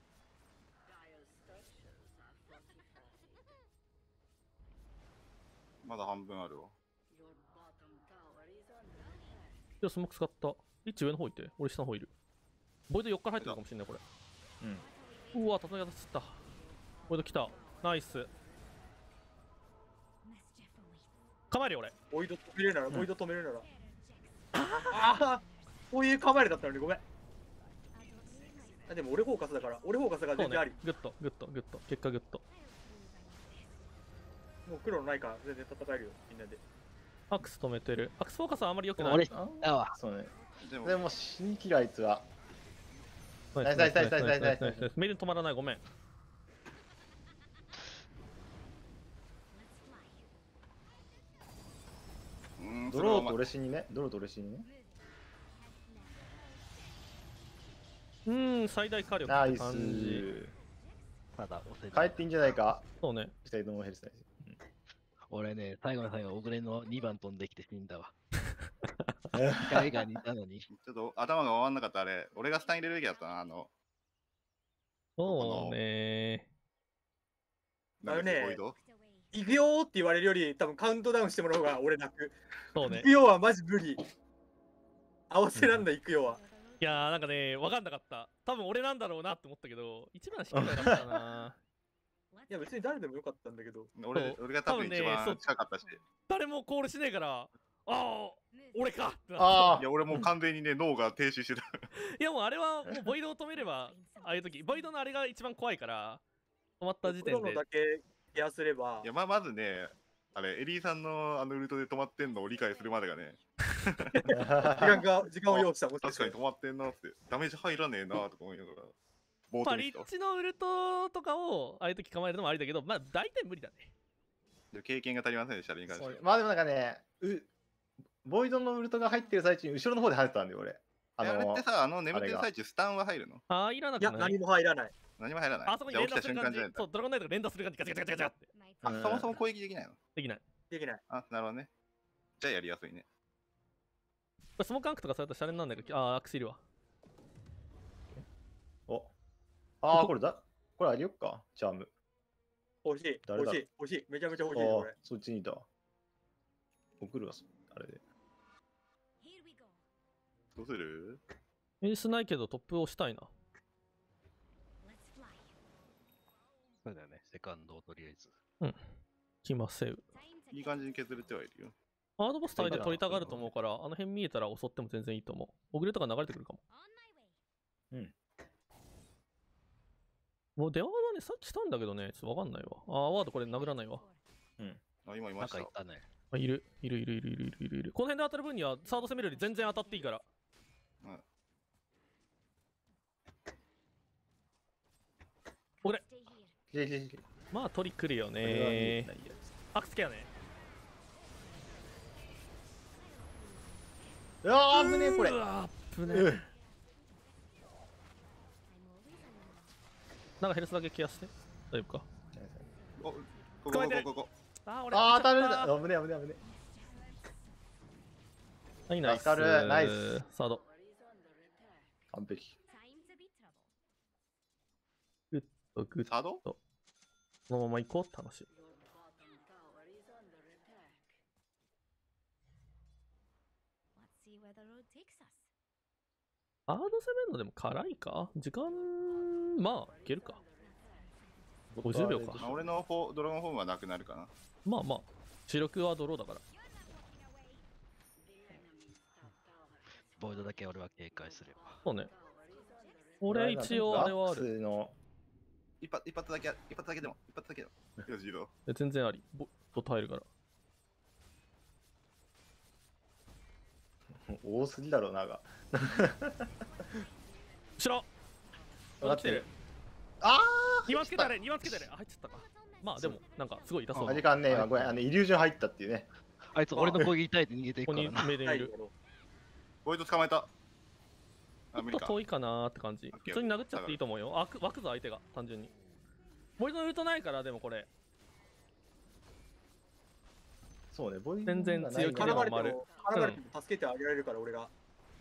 まだ半分あるわ。 いや、スモーク使った。リッチ上の方いて。俺下の方いる。ボイドよっから入ってるかもしんない、これ。 うん。 うわ、竜巻当たっちゃった。ボイド来た。ナイス。構えるよ、俺。 ボイド止めるなら、 んボイド止めるなら。ああ、こういう構えだったのにごめん。あでも俺フォーカスだから、俺フォーカスだからそう全然ありね。。グッド、グッド、グッド。結果グッド。 もう黒のないから全然戦えるよ、みんなで。 アクス止めてる。アクスフォーカスはあんまり良くない。 俺、 あだわ。 そうね。 でも、 でも死にきるあいつは。 ナナイスナイスナイスナイスナイスナイスナイスナイスメイル止まらない、ごめん。 うーん、 ドローとそれは俺死にね。ドローと俺死にね。 うーん、最大火力ナイって感じ。 ス。 まだ押せ帰っていいんじゃないか。 そうね。 下のヘルスナイス。 俺ね、最後の最後、オグレのにばん飛んできて死んだわ。 うん海外にいたのに。 ちょっと頭が回んなかったあれ。俺がスタン入れるべきだったな。あの、 そうね。 なんだっけあのねボイド行くよーって言われるより、多分カウントダウンしてもらう方が俺楽。 そうね行く。よはマジ無理。合わせらんない、行くよは。 いやー、なんかね、わかんなかった。多分俺なんだろうなって思ったけど、一番しかなかったな。 いや別に誰でもよかったんだけど。 俺俺が多分一多分ねそう番近かったし。 誰もコールしねえから、ああ、俺かってなった。 あいや、俺もう完全にね、脳が停止してた。 いやもうあれはもうボイドを止めれば、ああいう時、ボイドのあれが一番怖いから、止まった時点で黒のだ。けケアすればいや、まあ、まずね、あれ、エリーさんのあのウルトで止まってんのを理解するまでがね、 時間が、時間を要した。もしかして確かに止まってんなって、ダメージ入らねえなとか思いながら、冒まあ、 頭に来た。 リッチのウルトとかをああいう時構えるのもありだけど、まあ大体無理だね。 いや経験が足りませんでした、あれに関しては。 まあでもなんかね、うボイドのウルトが入ってる最中に後ろの方で跳ねてたんだよ、俺。あえあれっのてさ、あの眠ってるあれが最中、スタンは入るのああ、いらないくや、 ない何も入らない。 何も入らない。 あそこにじゃあ起きた連打する感じ瞬間じゃないん。だそう、ドラゴンナイトが連打する感じ、ガチャガチャガチャガチャって。 あ、 うんそもそも攻撃できないのできない。 できない。 あ、なるほどね。じゃあやりやすいね。 これスモークアンクとかされたらシャレになんないけど、ああ、アクシルは。 おああ、これだ。これありよっか、チャーム。 欲しい。 誰だ欲しい。欲しい。めちゃめちゃ欲しいああよ、俺。 そっちにいたわ。送るわ、そあれで。 どうするエースないけどトップをしたいな。 そうだよね、セカンドをとりあえず。 来ませう。 いい感じに削れてはいるよ。 ハードボスタイで取りたがると思うから、あの辺見えたら襲っても全然いいと思う。オグレとか流れてくるかも。 うん。 もう電話はね、さっきしたんだけどね、ちょっとわかんないわ。あー、ワードこれ殴らないわ。 あ、今いましたなんか言っ。たね。 あ、いる。いるいるいるいるいるいるいる。この辺で当たる分には、サード攻めるより全然当たっていいから。 来て来て来てまあ取り来るよこれは見えてね。 ないやつ。 アクスケアね。 うわー危ねえこれ。 うわー危ねうえ。なんかヘルスだけケアして大丈夫か。 おここここここ。 あー俺あー当たる行っちゃっだ。危ねえ危ねえ危ねた。はいナイス。 助かるナイス。 サード。 え。完璧。 グッとグッサードと。このまま行こうって話。ハード攻めるのでも辛いか時間、まあ、いけるか。ごじゅうびょうか。 まあ俺のフォードラゴンフォームはなくなるかな。 まあまあ、主力はドローだから。 ボイドだけ俺は警戒するよ。 そうね。俺一応あれはある。 の一発一発だけ、一発だけでも、一発だけでも。よし、どうえ全然あり。ボと耐えるから。 多すぎだろうなが。 後ろ分かってる。 ああにばんつけたれにばんつけたれあ、入っちゃったか。まあでも、なんかすごい痛そうな。 あ時間ね、今ごめん、あのイリュージョン入ったっていうね。 あいつ俺の攻撃耐えて逃げていここにくからな。 目で見る。 ボイド捕まえた。 ちあ、 ょっと無理か。 遠いかなーって感じ。普通に殴っちゃっていいと思うよ。あく湧くぞ相手が、単純に。ボイドのルートないから、でもこれ。 そうね、ボイ全然強気で絡まれては丸も、絡まれても助けてあげられるから、俺が。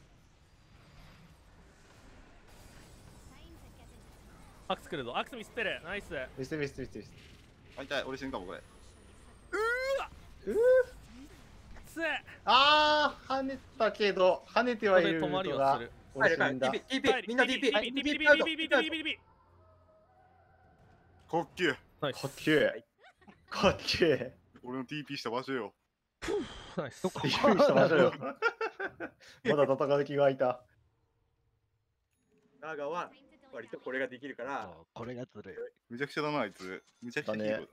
アクス来るぞ。アクスミスってる。ナイス。 見せて見せて見せて見せて。 あ、痛い、俺死ぬかも、これ。 つえあー、跳ねたけど、跳ねてはいるここで止まりのがをする。 俺死んだ。 ティーピー、ティーピー、みんな ティーピー。 ビビビビビビビビビビビビビこっきゅナイスかっけえ。かっけえ。 俺の ティーピー した場所よ。 ナイス。 びっくりしたましょうよ。まだ戦う気がいた。 長は割とこれができるから、 そうこれがずるい。 めちゃくちゃだな、あいつ。めちゃくちゃヒーローだな。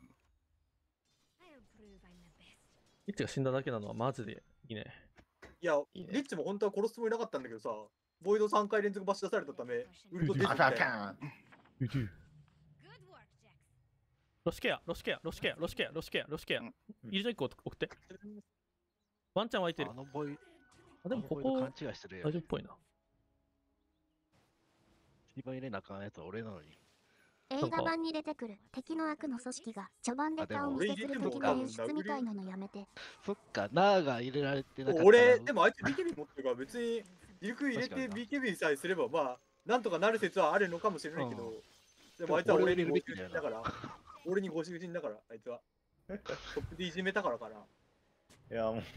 リッチが死んだだけなのはマジでいいね。 いや、 いいねリッチも本当は殺すつもりなかったんだけどさ、ボイドさんかい連続バシ出されたため、ウルト出てあきて、 かんあかん。 ロシケア、ロシケア、ロシケア、ロシケア、ロシケア、ロシケアうん。 イリジョンいっこ送って。ワンチャン湧いてるあ。のボイ、 あ、でもこあのボイドこ勘違いしてるよ大。丈夫っぽいな。 一番入れなあかんやつは俺なのに。 映画版に出てくる敵の悪の組織が序盤で顔見せする的な演出みたいなのやめて。 そっか、ナーが入れられてなかったら。 俺、でもあいつ ビーケービー 持ってるから別に、リルク入れて確かになビーケービー さえすれば、まあ、なんとかなる説はあるのかもしれないけど、 うんでもあいつは俺にご俺入れるべきだよな囚人だから、俺にご囚人だから、あいつは。トップでいじめたからかな。 いや、もう、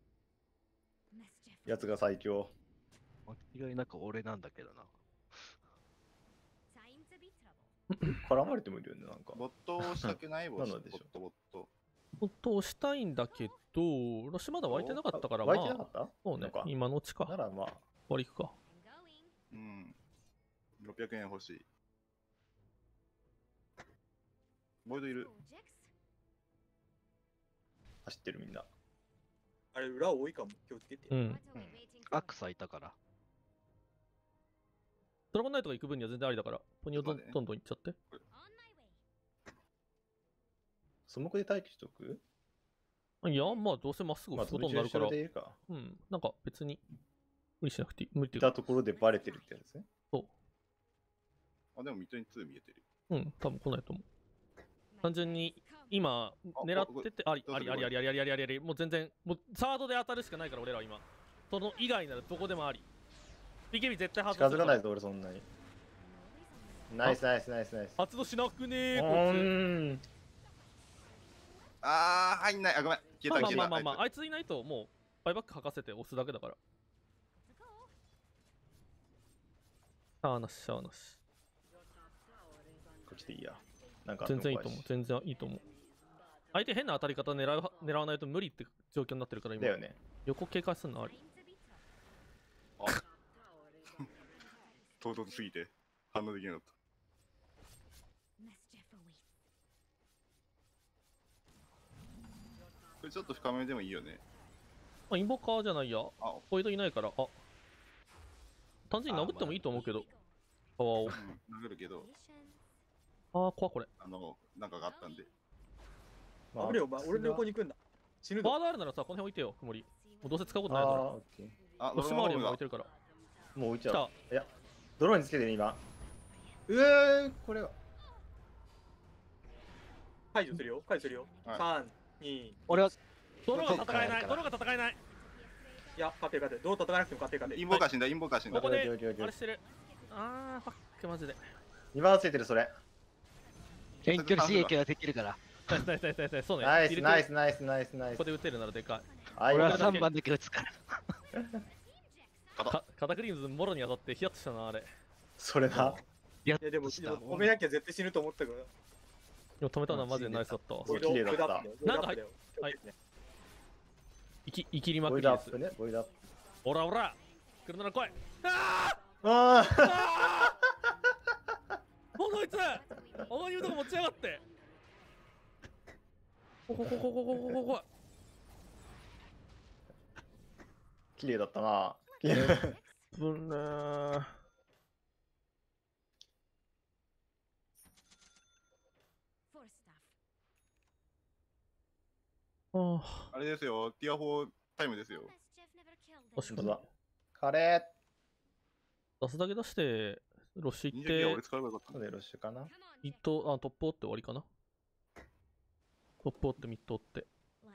やつが最強。 間違いなく俺なんだけどな。 絡まれてもいるよね、なんか。 ボットをしたくないボット。 なのでしょボット、ボット。 ほんと押したいんだけど、ロシまだ湧いてなかったから、まあ湧いてなかっ、たそうねなんか、 今のうちか。 ならまあ、 割り行くか。 うん。ろっぴゃくえん欲しい。ボイドいる。 走ってるみんな。 あれ、裏多いかも、気をつけて。 うん。 アクサいたから。 ドラゴンナイトが行く分には全然ありだから、ポニオどんそうだねどんどん行っちゃって。 スモークで待機しとくいや、まあどうせまっすぐまあ、 押すことになるから、 後ろでいいか。 うん。なんか別に無理しなくていい。無理っていいうか、 たところでバレてるってやつね。 あ、でもミッドにに見えてる。 うん、多分来ないと思う。単純に今狙ってて、あり、あり、あり、あり、あり、あり、あり、あり、あり、もう全然、もうサードで当たるしかないから俺らは今。その以外ならどこでもあり。ビーケービー 絶対発動するから。 近づかないぞ、俺そんなに。ナイスナイスナイスナイス。 発動しなくねー、 うこいーん。 あー、入んない。あ、ごめん。 つ。 消えた、消えた。 まあまあまあまあ、あいついないともう、バイバック吐かせて押すだけだから。しゃあなし、しゃあなし。 こっちでいいや。なんか全然いいと思う、全然いいと思う。相手変な当たり方狙う狙わないと無理って状況になってるから今。 だよね。 横警戒するのあり。 唐突すぎて反応できなかった。これちょっと深めでもいいよね。 まあ、インボカーじゃないや。 あ、 ポイントいないから、あ。単純に殴ってもいいと思うけど。パワーを。 うん、殴るけど。 ああー、怖これ。 あの、なんかがあったんで。 ま危ねえ、お前、俺の横に行くんだ。死ぬぞ。 バードあるならさ、この辺置いてよ、曇り。もうどうせ使うことあー、 ないだろ。 オッケー。 あ、 ロシマーリアも置いてるから。 もう置いちゃ来たう。いや、ドローンにつけてね、今。うえー、これは。 解除するよ。解除するよ。 はいさん、に、 俺は、 泥が戦えない、泥が戦えない。 いや、勝ってる勝ってる。どう戦わなくても勝ってる勝ってる。 インボーカー死んだ、インボーカー死んだこ。こで、 オッケーオッケーオッケーあれしてる。あー、ファック、マジで。 にばんついてる、それ。 遠距離刺激ができるから。 ナイスナイスナイスナイス、そうね。 ナイス、 入れてナイス、ナイス、ナイス、ナイスここ。で打てるならでかい。 あ、 俺は今だけさんばんだけ打つから。 かカタクリームズもろに当たってヒヤッとしたな、あれ。 それな。 やっいや、でも、 したでも止めなきゃ絶対死ぬと思ったから。 でも止めたのはマジでナイスだったわ。 すごい綺麗だったなんか入っはい生き生きりまボくりですイドアップ。ね、ボイドアップ。 オラオラ来るなら来い。ああーあーもうこいつお前に言うとこ持ちやがってこここここここここ綺麗だったな。綺麗。 ぶんねーあああれですよ、ティアフォータイムですよ。 確かに本当だ。カレ出すだけ出してロッシュ行っにじゅうきはて俺使えばよかったー。。で、ロッシュかな。 ミッドあトップ追って終わりかなトップ追ってミッド追って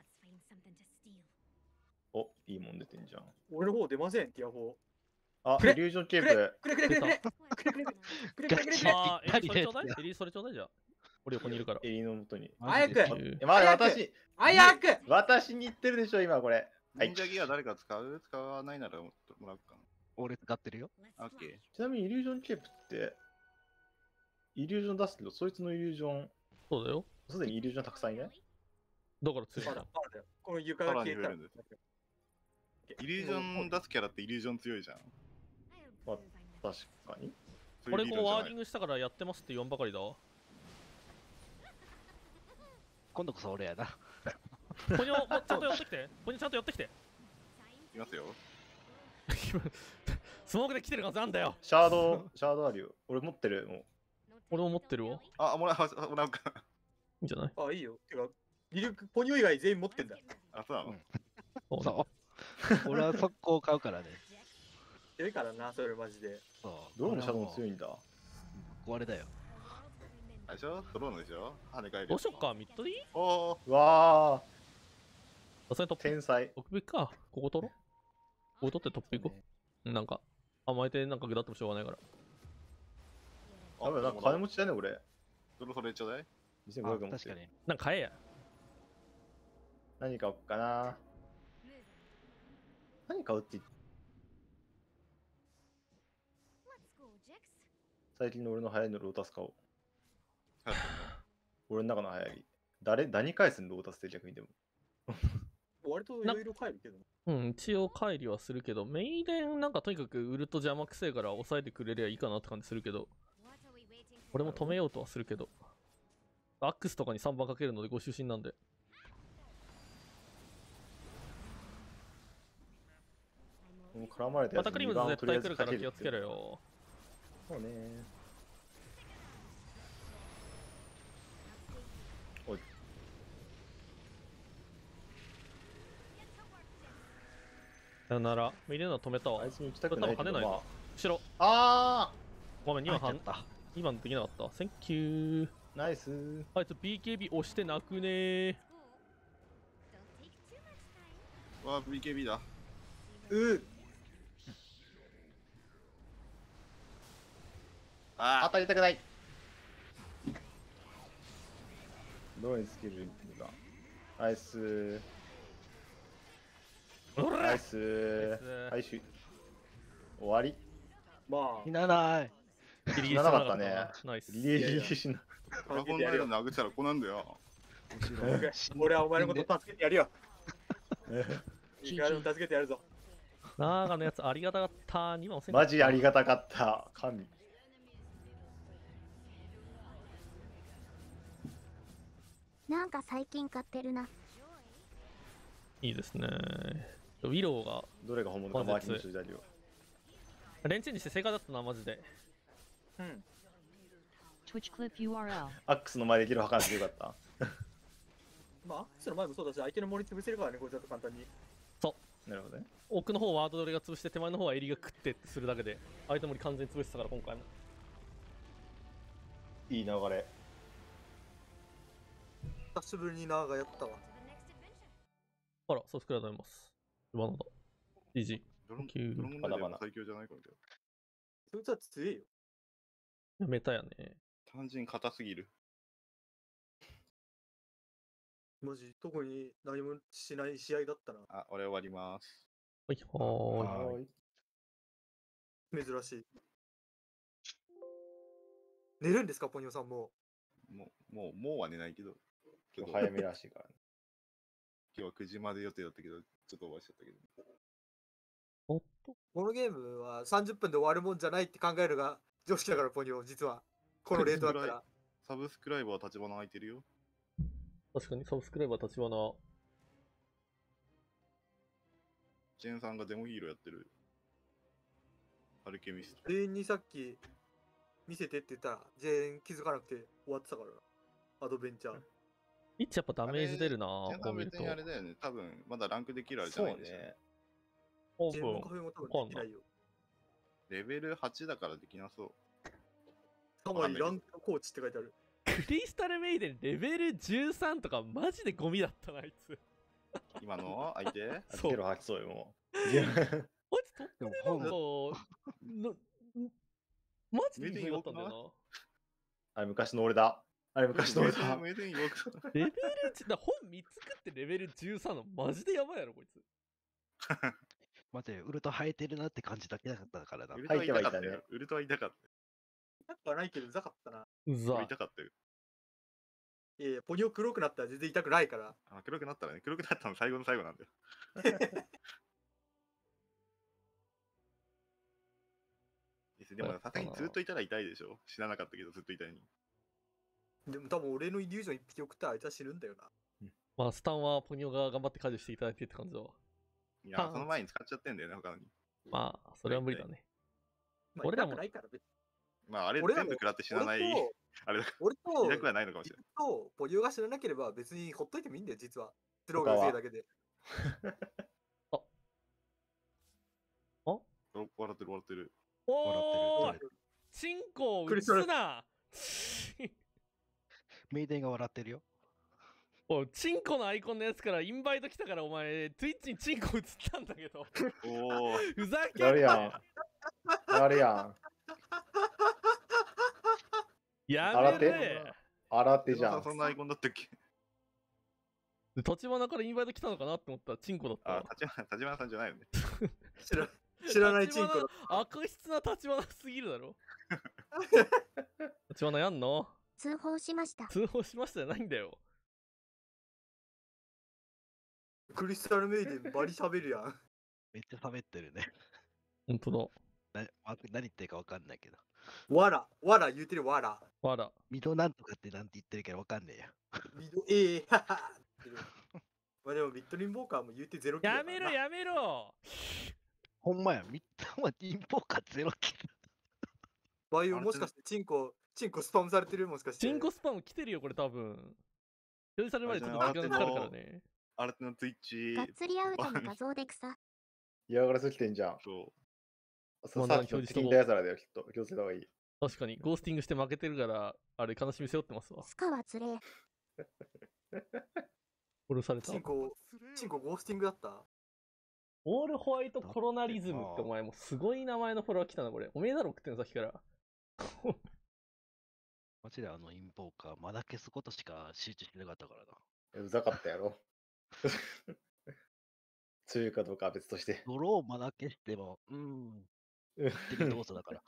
お、いいもん出てんじゃん。 俺の方出ません、ティアフォー。 あ、 くれイリュージョンケーくれプ。 くれくれくれくれくれくれくれくれくれくれくれくれあーエリーそれちょうだいぴったりですよエリーそれちょうだいじゃあ俺横にいるからエリの元に。 早くマジでええ、まだ早く私、 早く私に言ってるでしょ、今これ。はい忍者ギア誰か使う使わないならもらうか俺使ってるよ。 な。オッケー。 ちなみにイリュージョンケープって、イリュージョン出すけど、そいつのイリュージョン、 そうだよすでにイリュージョンたくさんいないだから強いまじゃんだまだだよ。この床が消えたら。 イリュージョン出すキャラってイリュージョン強いじゃん。 確かに。 そういう理これこうワー論じゃないディングしたからやってますって言わんばかりだわ今度こそ俺やな。 ポニョもうちゃんと寄ってきてポニョちゃんと寄ってきていますよ。 スモークで来てるはずなんだよシャード、シャードあるよ。俺持ってる。もう。 俺も持ってるわいあ、もらう、もらうか。 いんじゃないあ、いいよ。てか、リルク、ポニョ以外全員持ってんだ。 あ、そうなの、 うんそうねそう。俺は速攻買うからね。 強いからな、それマジで。 そう。 どうもシャドウも強い。 いんだ。 これだよ。 あれでしょドローンでしょ跳ね返る。 どうしよっかミッドでいいおー、 うわさすがにトッー、 プ天才。 トップ行くかここ取ろうここ取ってトップ行こうなんか甘えてなんか下ってもしょうがないから多分なんか金持ちだね、俺。 ドローそれちょうだい。 にせんごひゃくあ持ってる。 確かに。 なんか買えや何買おうかな。何買うって言っ最近の俺の流行りのロータス買おう。俺の中の流行り。誰、何返すんロータスって逆にでも。 割といろいろ帰るけど。 うん一応帰りはするけどメイデンなんかとにかくウルト邪魔くせえから抑えてくれりゃいいかなって感じするけど俺も止めようとはするけどアックスとかにさんばんかけるのでご就寝なんでもう絡まれたやつまたクリームズ絶対来るから気をつけろよ。 よそうね。おい。 さよならメイデンのは止めたわあいつに打ちたくないけど、 多分跳ねないわまあ。 後ろあごめんにばんはん入っちゃった。 にばんできなかったセンキューーナイス。 あいつ ビーケービー 押して泣くねーわー、ビーケービー だ。 うあ当たりたくない。どうにスキルが。ナイス。 ほらナイス。はい、し終わり。 ま死なない。 ギリギリ死ななかったねナイスリリーリしな。 あ、 ドラゴン助けてやるよ。 ライダーの殴ったらこうなんだよ。 俺はお前のこと助けてやるよ。いくらでも助けてやるぞ。 長のやつありがたかったにばん押せんマジありがたかった。神。 なんか最近買ってるな。 いいですねウィローがどれが本物かマーキングして左を。 レンチェンにして正解だったなマジでうん。 Twitch clip ユーアールエル。 アックスの前できる測らせてよかった。 まあ、アックスの前もそうだし、相手の森潰せるからね、これちょっと簡単に。 なるほどね。 奥の方はワードドレが潰して、手前の方はエリが食ってってするだけで、相手森完全に潰してたから、今回も。 いい流れ。 久しぶりに長がやったわ。 あら、そうスクラウドあります。バナだ。ジージー。 ドロンキュードロンまだまだ最強じゃないかみたいそいつは強いよ。 やめたやね。 な。単純に硬すぎる。 マジ、特に何もしない試合だったな。 あ、俺終わります。 はい、はーい。 はーい。 珍しい。寝るんですか、ポニョさんも。 もう、もう、もうは寝ないけど。けど今日早めらしいからね。 今日はくじまで予定だったけど、ちょっとオーバーしちゃったけど。 おっと。 このゲームはさんじゅっぷんで終わるもんじゃないって考えるが常識だから、ポニョ、実は。このレートだったら。 サブスクライバー立花空いてるよ。 確かにサブスクライバー立花。 ジェンさんがデモヒーローやってる。アルケミスト。 全員にさっき見せてって言ったら、全員気づかなくて終わってたからな。アドベンチャー。 イッチやっぱダメージ出るなジェンさこうん見ると別に。あれだよね。多分、まだランクできるあれじゃそうないでしょ。 ね。 オー全員プン。 カフェも多分できないよ。 レベルはちだからできなそう。 たまにランクのコーチって書いてある。 クリスタルメイデンレベルじゅうさんとかマジでゴミだったな、あいつ。 今の相手そうゲロ吐きそうよ、もう。いやあいつトップでなん本か、な、マジで意外だったんだよあれ、昔の俺だ。あれ、昔の俺だ。 メイデン弱くな。レベルじゅう、だ本みっつ食ってレベルじゅうさんのマジでやばいやろ、こいつ。 待て、ウルト生えてるなって感じだけだったからなウ。ルトは痛かった入ってはいたね。 よウルトは痛かったよ。 やっぱないけどうざかったな。 うざ俺痛かったよ。 いやいや、ポニョ黒くなったら全然痛くないから。 あ、黒くなったらね。黒くなったの最後の最後なんだよ。でもさすがにずっといたら痛いでしょ。死ななかったけどずっと痛いに。 でも多分俺のイリュージョン一匹送ったらあいつは死ぬんだよな。 まあ、スタンはポニョが頑張って解除していただいてって感じだわ。 いや、その前に使っちゃってんだよね、他に。 まあ、それは無理だね。 まあ、 俺らも痛くないから別に。 まあ、あれ俺らも全部食らって死なない。 俺とあれだか俺と、 ら、痛くはないのかもしれない。 とポニョが死ななければ別にほっといてもいいんだよ、実は。スローがうぜえだけで。 お笑ってる笑ってる。 おー笑ってる。 チンコを映すなメイデンが笑ってるよ。 おいチンコのアイコンのやつからインバイト来たからお前、Twitch にチンコ映ったんだけど。 おー。 ふざけやるやんなよん。やるやん。 やめ洗ってれ洗ってじゃん。 そんなアイコンだったっけ？ 立花からインバイト来たのかなって思ったらチンコだったあわ。、 立花、立花さんじゃないよね。 知ら知らないチンコだ。 立花悪質な立花すぎるだろ。立花やんの通報しました。 通報しましたじゃないんだよ。 クリスタルメイデンバリ喋るやん。 めっちゃ喋ってるね。 ほんとだ。 なわ何言ってるかわかんないけど。 わら、わら言うてるわら。 わら。 ミドなんとかってなんて言ってるかわかんねえや。 ミド、ええははって言ってるまあでもビットリンボーカーも言うてゼロキロだやからなめろやめろほんまや、ミッドはインポーカーゼロキル。 バイオもしかしてチンコ、チンコスパムされてるもしかして。 チンコスパム来てるよ、これ多分。表示されるまでちょっと時間かかるからね。 あれってのツイッチ。 がっつりアウトの画像で草。 嫌がらせ来てんじゃん。 そう。 そうまあさっきの敵だやつらだよ、きっと。気をつけた方がいい。 確かに、ゴースティングして負けてるから、あれ悲しみ背負ってますわ。 スカはつれえ。 殺されたチン。コ、チンコゴースティングだったオールホワイトコロナリズムってお前もうすごい名前のフォロワー来たな、これ。おめえだろ食ってんのさっきから。 マジであのインポーカー、まだ消すことしか集中してなかったからな。 うざかったやろ。強いかどうかは別として。 ドローまだ消しても、うーん、的動作だから。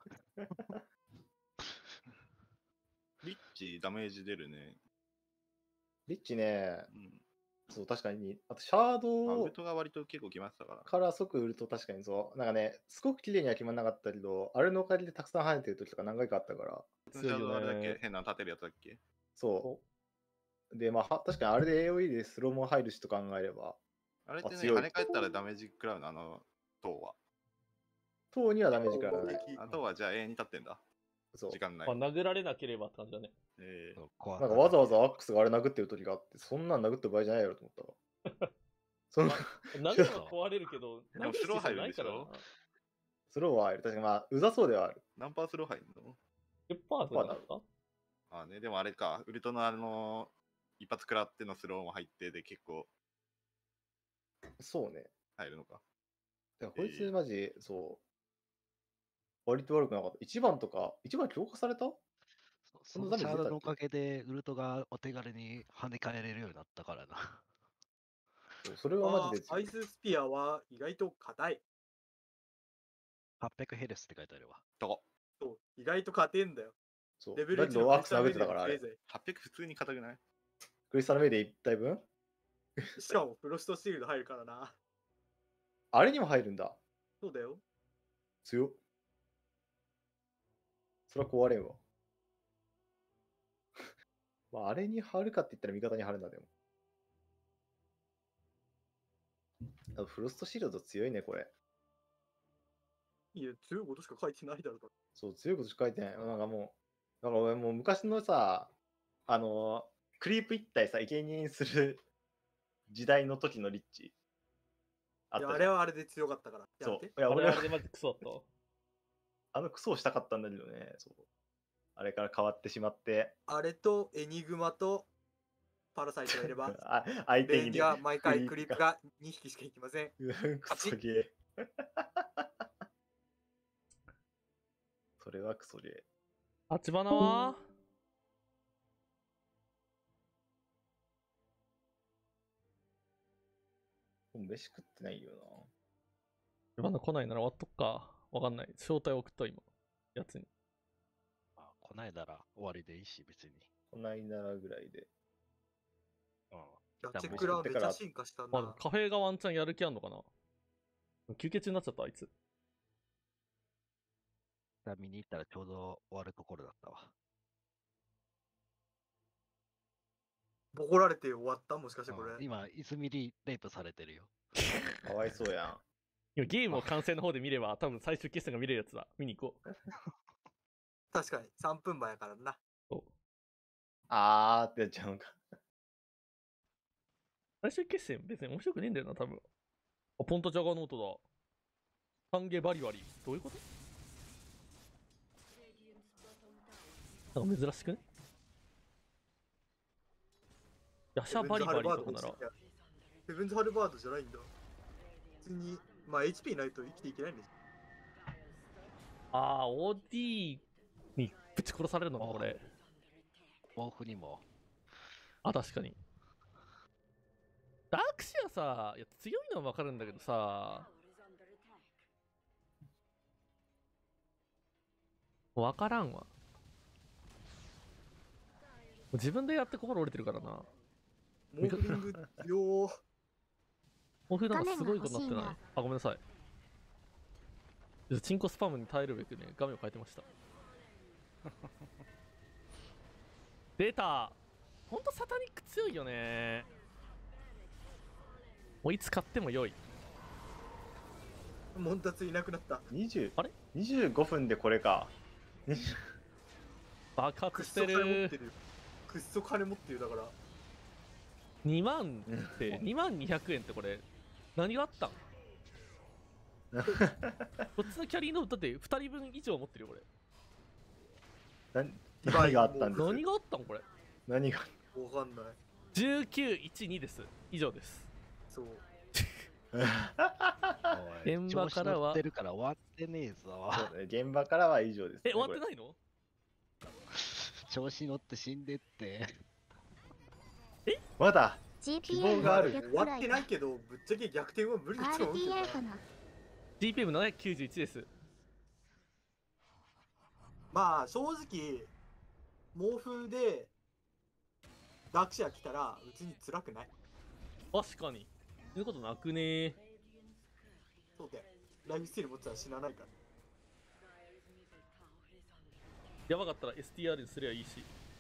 リッチダメージ出るね。 リッチね、 うん。 そう、確かに。あと、シャーまあ、ウドルトが割と結構来ましたから。 から即売ると確かにそう。なんかね、すごく綺麗には決まんなかったけど、あれのおかげでたくさん跳ねてる時とか何回かあったから。 シャードあれだっ強いよねけ変なの立てるやつだっけそう。で、まあ、は確かにあれで エーオーイー でスローも入るしと考えれば、 あれってね、 あ強い跳ね返ったらダメージ食らうの、あの、塔は。 塔にはダメージからない。 あ、塔はじゃあ永遠に立ってんだ。 そう時。間ない。 まあ、殴られなければって感じだね。 えーそう怖なんかわざわざアックスがあれ殴ってる時があって、そんなん殴ってる場合じゃないやろと思ったわ。そんな、 殴れば壊れるけど、 でも殴る必要スロー入るないからなんでしょ。 スローはある。確かにまあ、うざそうではある。 何パースロー入んの？ じゅっパーセントじゃなかったああね、でもあれか、ウルトのあの、一発食らってのスローも入ってで結構そうね。 入るのか。 だからこいえーつマジ、そう。割と悪くなかった。いちばんとか、いちばん強化されたそそそんなダメのチャードのおージ出たっけかげで、ウルトがお手軽に跳ね返れるようになったからな。 そうそれはマジで強い。 アイススピアは意外と硬い。 はっぴゃくヘルスって書いてあるわ。 と、 そう、意外と硬いんだよ。 そう。 レベルいちだけど、アックス殴ってたから、あれ。 ぜ。 はっぴゃく普通に硬くない？ クリスタルメイでいったいぶんしかもフロストシールド入るからな。 あれにも入るんだ。 そうだよ。 強っ。それは壊れんわ。まあ、あれに貼るかって言ったら味方に貼るんだ、でも。あフロストシールド強いね、これ。 いや、強いことしか書いてないだろうか。 そう、強いことしか書いてない。なんかもう、なんか俺もう昔のさ、あの、クリープ一体さ、生贄にする時代の時のリッチ。あいや、 ったじゃんあれはあれで強かったから。やそう。 めて。 いや、 あれ俺はあれでマジクソだった。 あのクソをしたかったんだけどね。そう。あれから変わってしまって、 あれとエニグマとパラサイトがいれば、 あ相手にねレンには毎回クリープがにひきしかいきません。 うんクソゲー。それはクソゲー。 立花はもう飯食ってないよ立花来ないなら終わっとくか。わかんない。招待送った今。やつに。 まあ、来ないなら終わりでいいし、別に。 な。こないならぐらいで。 うん。 ラチェクラはめっちゃ進化したまあ、 な。 カフェがワンチャンやる気あんのかな。休憩中になっちゃった、あいつ。 見に行ったらちょうど終わるところだったわ。 ボコられて終わったもしかしてこれ。 うん今、泉にレイプされてるよ。 かわいそうやん。 今ゲームを完成の方で見れば、多分最終決戦が見れるやつだ。見に行こう。 確かにさんぷんまえやからな。 そうあーってやっちゃうんか。 最終決戦別に面白くねえんだよな、多分。あ、ポントジャガーノートだ。歓迎バリバリ。どういうことなんか珍しくねヤシャバリバリとかなら。 ヘブンズハルバードじゃないんだ。普通に、まあ エイチピー ないと生きていけないんです。 あー、オーディー にぶち殺されるのか、これ。 毛布にも。 あ、確かに。ダークシアさ、いや強いのはわかるんだけどさ、わからんわ。もう自分でやって心折れてるからな。 モーフリングよー。 もう普段すごいことになってない画面が欲しいな。 あ、ごめんなさい。ちょっとチンコスパムに耐えるべくね、画面を変えてました。出た。ほんとサタニック強いよね。もういつ買っても良い。 モンタツいなくなった。 にじゅうあれ ? にじゅうごふんでこれか。 爆発しくっそ金持っるて。るよ。くっそ金持ってるだから。 にまんってにまんにひゃくえんってこれ何があったんこっちのキャリーのだってふたりぶん以上持ってるよこれ。 何何があったんです何があったんこれ。 何がわかんない。 じゅうきゅういちにです。以上です。 そう。 おい現場からは調子乗ってるから終わってねえぞ。 そうだね、現場からは以上です、ね。 え、終わっていないの調子乗って死んでって。 まだ希望があるジーピーエムろっぴゃく終わってくらいかないけど、ぶっちゃけ逆転は無理だと思うけどな。 アールティーエー かな。 ジーピーエムななひゃくきゅうじゅういち です。 まあ正直、毛布でダークシア来たら別に辛くない。 確かにそういうことなくねー。 そうだよ。ライフスティール持ってたら死なないから。 やばかったら エスティーアール にすりゃいいし、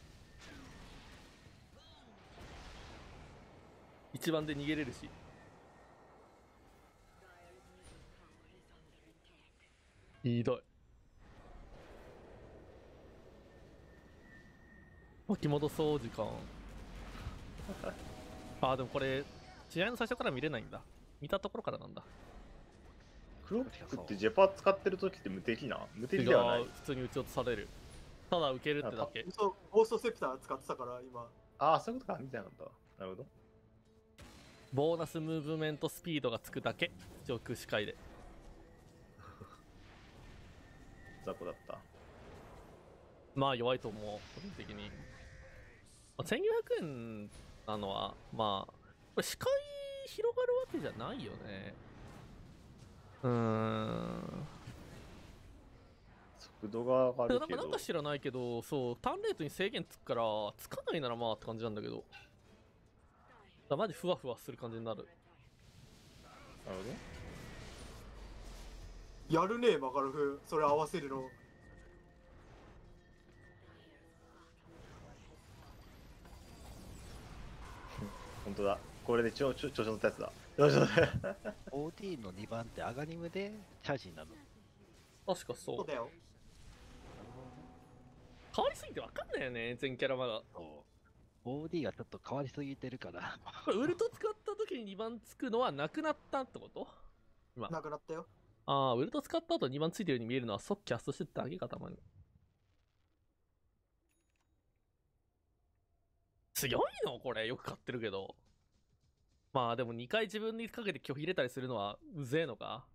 一番で逃げれるし。ひどい。 巻き戻そう時間。あーでもこれ試合の最初から見れないんだ。見たところからなんだ。 クロックってジェパ使ってる時って無敵な無敵ではない。 違う、普通に撃ち落とされる。ただ受けるってだけ。 そうゴーストセプター使ってたから今。 ああ、そういうことか。見てなかったわ。なるほど。 ボーナスムーブメントスピードがつくだけ。上空視界で。 雑魚だった。 まあ弱いと思う、個人的に。まあ、せんきゅうひゃくえんなのは、まあ、これ視界広がるわけじゃないよね。うーん。 速度が上がるけど。 なんかなんか知らないけど、そう、ターンレートに制限つくから、つかないならまあって感じなんだけど。だからマジふわふわする感じになる。 なるほやるねえ、マカロフ。それ合わせるの。 本当だ。これで調子乗ったやつだ。調子乗ったやつだ。 オーディー のにばんってアガニムでチャージになるの。 確かそう。 そうだよ。 変わりすぎてわかんないよね、全キャラマが。 そう。オーディー がちょっと変わりすぎてるから。 これウルト使った時ににばんつくのはなくなったってこと？今。 なくなったよ。 ああ、ウルト使った後にばんついてるように見えるのは即キャストしてただけか、たまに。強いのこれ、よく買ってるけど。まあでもにかい自分にかけて拒否入れたりするのはうぜえのか。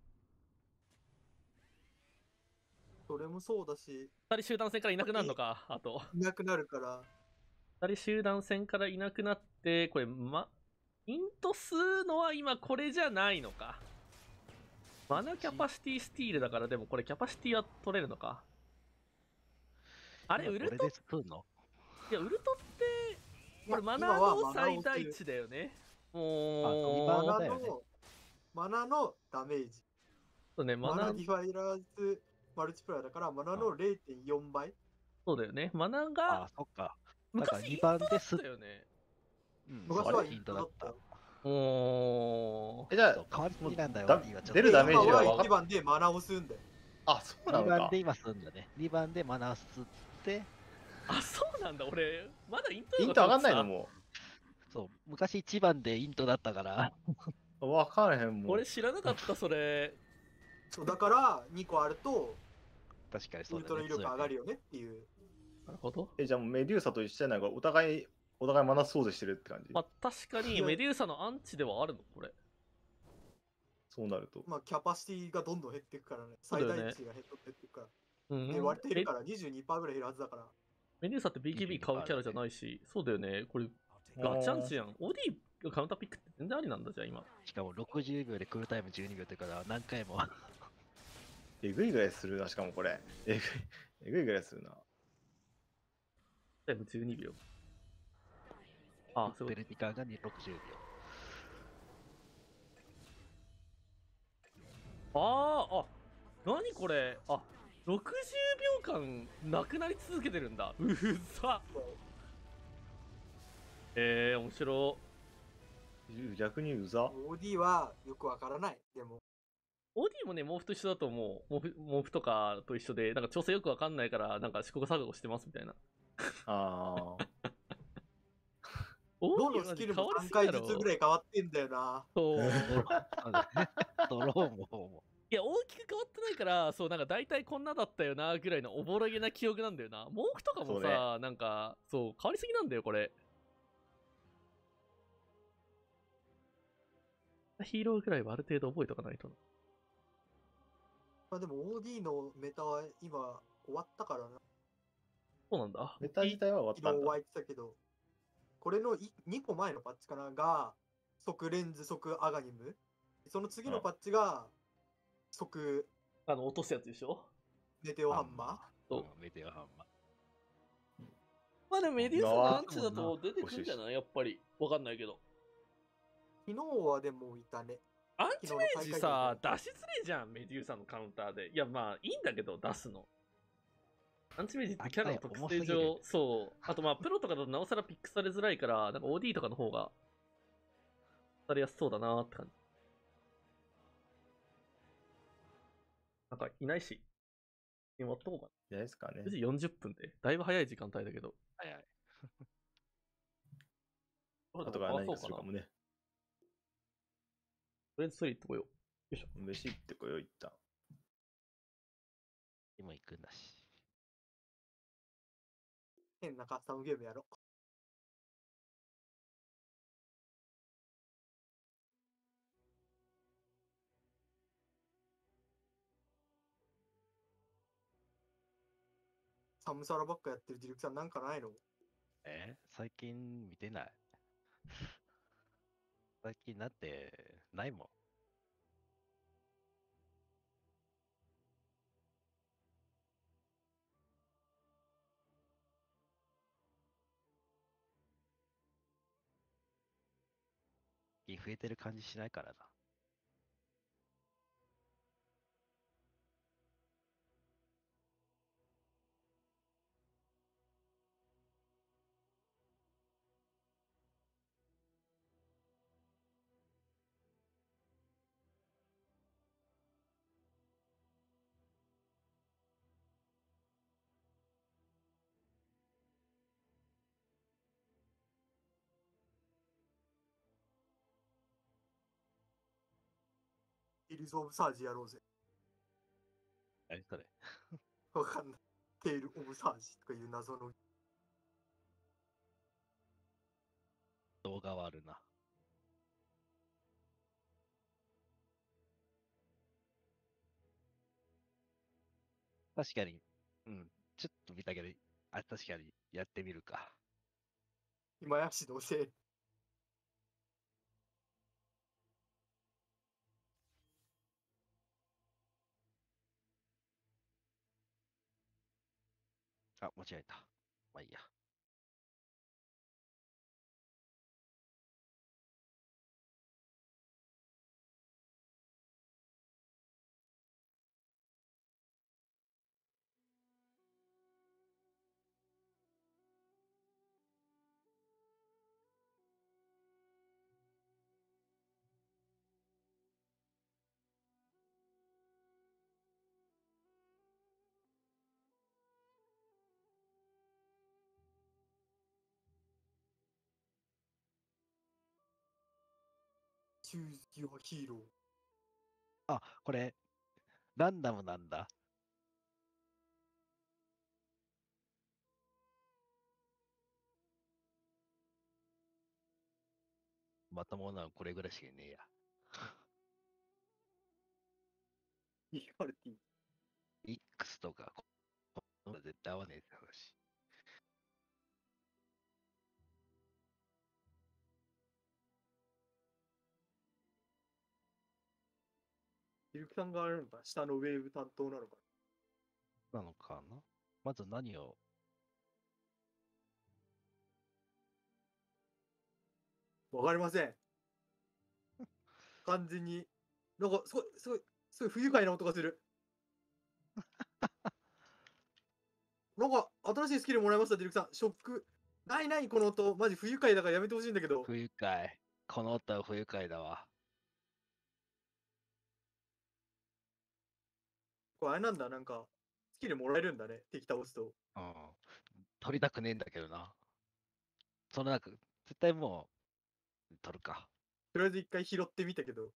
それもそうだし、 ふたり集団戦からいなくなるのか、あと。 いなくなるから。 ふたり集団戦からいなくなって、これ、ま、イント吸うのは今これじゃないのか。マナキャパシティスティールだからでもこれキャパシティは取れるのか。あれ、ウルト、 これで作るの？ いや、ウルトって、これマナ今はのマナを最大値だよね。もう、 マナマナだよねの、マナのダメージ。 そうね、マナマナディファイラーズマルチプライだから、マナの れいてんよん 倍。 そうだよね。マナあがあ、そっか。だから昔イン 2番トだっですたよね。 うん、 昔はインそうあれイントだったトだったよ。。 おえ、じゃそう変わりすぎなんだよ、 だオーディー はちょっと。 出るダメージは今は分かっいちばんでマナを吸うんだよ。 あ、そうなにのかばんで。今するんだね。にばんでマナー吸って、 あ、そうなんだ。俺、まだイントイント上がんないのもそう、昔いちばんでイントだったから、 う。分からへんもん。 俺知らなかった、それ。 そうだからにこあると、 確かにウそうだね。 ルトの威力上がるよ。 よねっていう。 なるほど。 え、じゃあもうメデューサと一緒じゃないか。お互い、お互いマナス操作してるって感じ。 まあ、確かにメデューサのアンチではあるの、これ。 そうなると。 まあ、キャパシティがどんどん減っていくからね。最そうだよね大値が減っていくから。 うんね、割れて減えるから にじゅうにパーセント ぐらい減るはずだから。 メデューサって ビーケービー 買うキャラじゃないし、そうだよね。これ、ガチャンチやん。オーディーがカウンターピックって全然ありなんだ、じゃあ今。 しかもろくじゅうびょうでクールタイムじゅうにびょうってから何回も。 えぐいぐらいするな、しかもこれ。えぐい、えぐいぐらいするな。 タイムじゅうにびょう。あ、そういうこベルティカーがろくじゅうびょう。 と。あー、あ、何これ。あ、ろくじゅうびょうかんなくなり続けてるんだ。うざ。えー、面白逆にうざ。 オーディー はよくわからない。でも、 い。オーディー もね、毛布と一緒だと思う。毛布毛布とかと一緒で、なんか調整よくわかんないから、なんか試行錯誤してますみたいな。 ああ。 オどーディーマジのスキルも3 変わりすぎだろ回ずつぐらい変わってんだよな。 そう。 ドローンももいや、大きく変わってないから、そう、なんか大体こんなだったよな、ぐらいのおぼろげな記憶なんだよな。毛布とかもそうさ、なんか、そう、変わりすぎなんだよ、これ。ヒーローぐらいはある程度覚えとかないとな。 まあでも オーディー のメタは今終わったからな。 そうなんだ。 メタ自体は終わったんだ。 昨日湧いてたけど、これのにこまえのパッチかなが、即レンズ即アガニム。その次のパッチが、即あの、落とすやつでしょ。 ネテオハンマう。 そうメディアハンマー。 まあでもメデューサのアンチだと出てくるん欲しいしじゃないやっぱり。わかんないけど。 ー。昨日はでもいたね。 アンチメージさ、出しづれえじゃん、メデューサのカウンターで。いや、まあ、いいんだけど、出すの。アンチメージってキャラの特性重すぎ上る、 そう。あとまあ、プロとかだとなおさらピックされづらいから、なんか オーディー とかの方が、されやすそうだなーって感じ。なんか、いないし。今、っとこうかいないですかねな。くじよんじゅっぷんで、だいぶ早い時間帯だけど。 はいはい。 ああとから何かするかもね。 とりあえずトイレ行ってこよう。よいしょ。 飯行ってこよう、一旦。 今行くんだし。 変なカスタムゲームやろ。サムサラばっかやってるディレクさんなんかないの？ え最近見てない。最近だってないもん。最近増えてる感じしないからな。 イリズ・オブ・サージやろうぜ。 何それ。 わかんない。テール・オブ・サージとかいう謎の。 動画はあるな。確かに。うん。ちょっと見たけど、あ、確かにやってみるか。 今やしどうせ。 あ、間違えた。まあいいや。 Choose your hero。 あ、これ、ランダムなんだ。まともなのこれぐらいしかねえや。 イーカルティ。 X とか、ここんなの絶対合わねえって話。 ディレクさんがあるのかな、下のウェーブ担当なのかなのかな。まず何を、 な。わかりません。完全に。なんか、すごい、すごい、すごい不愉快な音がする。なんか、新しいスキルもらいました、ディレクさん。ショック。ないない、この音。マジ不愉快だからやめてほしいんだけど。 不愉快。この音は不愉快だわ。 これあれなんだ、なんか、スキルもらえるんだね。敵倒すと。 うん。取りたくねえんだけどな。そのなんか、絶対もう、取るか。 とりあえず一回拾ってみたけど。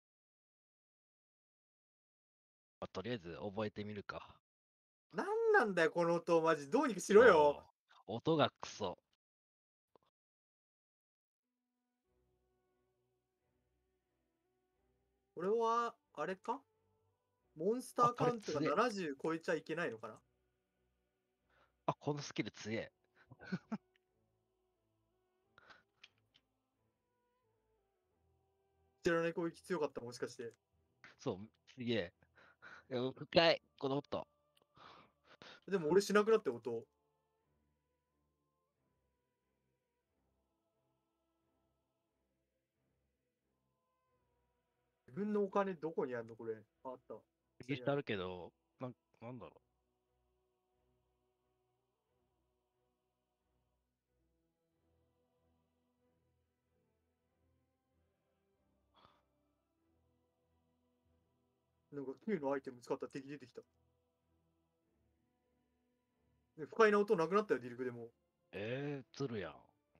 まあ、とりあえず覚えてみるか。 なんなんだよ、この音。マジ、どうにかしろよ。 おー音がクソ。 これは、あれかモンスターあこれカウントが強えななじゅう超えちゃいけないのかな。 あ、このスキル強え。 知らない攻撃強かった、もしかして。 そう、すげえ。いや深い、この音。 でも俺しなくなって音。自分のお金どこにあるのこれ。あった。 右下あるけど、なんなんだろなんかきゅうのアイテム使ったら敵出てきた。ね、不快な音なくなったよ、ディルクでも。 う。 えー、ずるやん。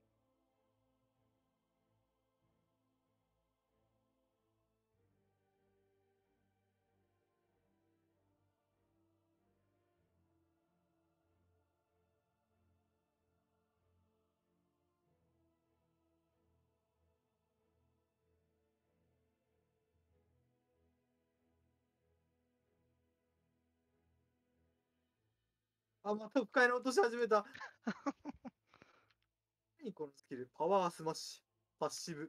あ、また深いの落とし始めた。何このスキル、パワースマッシュ、パッシブ。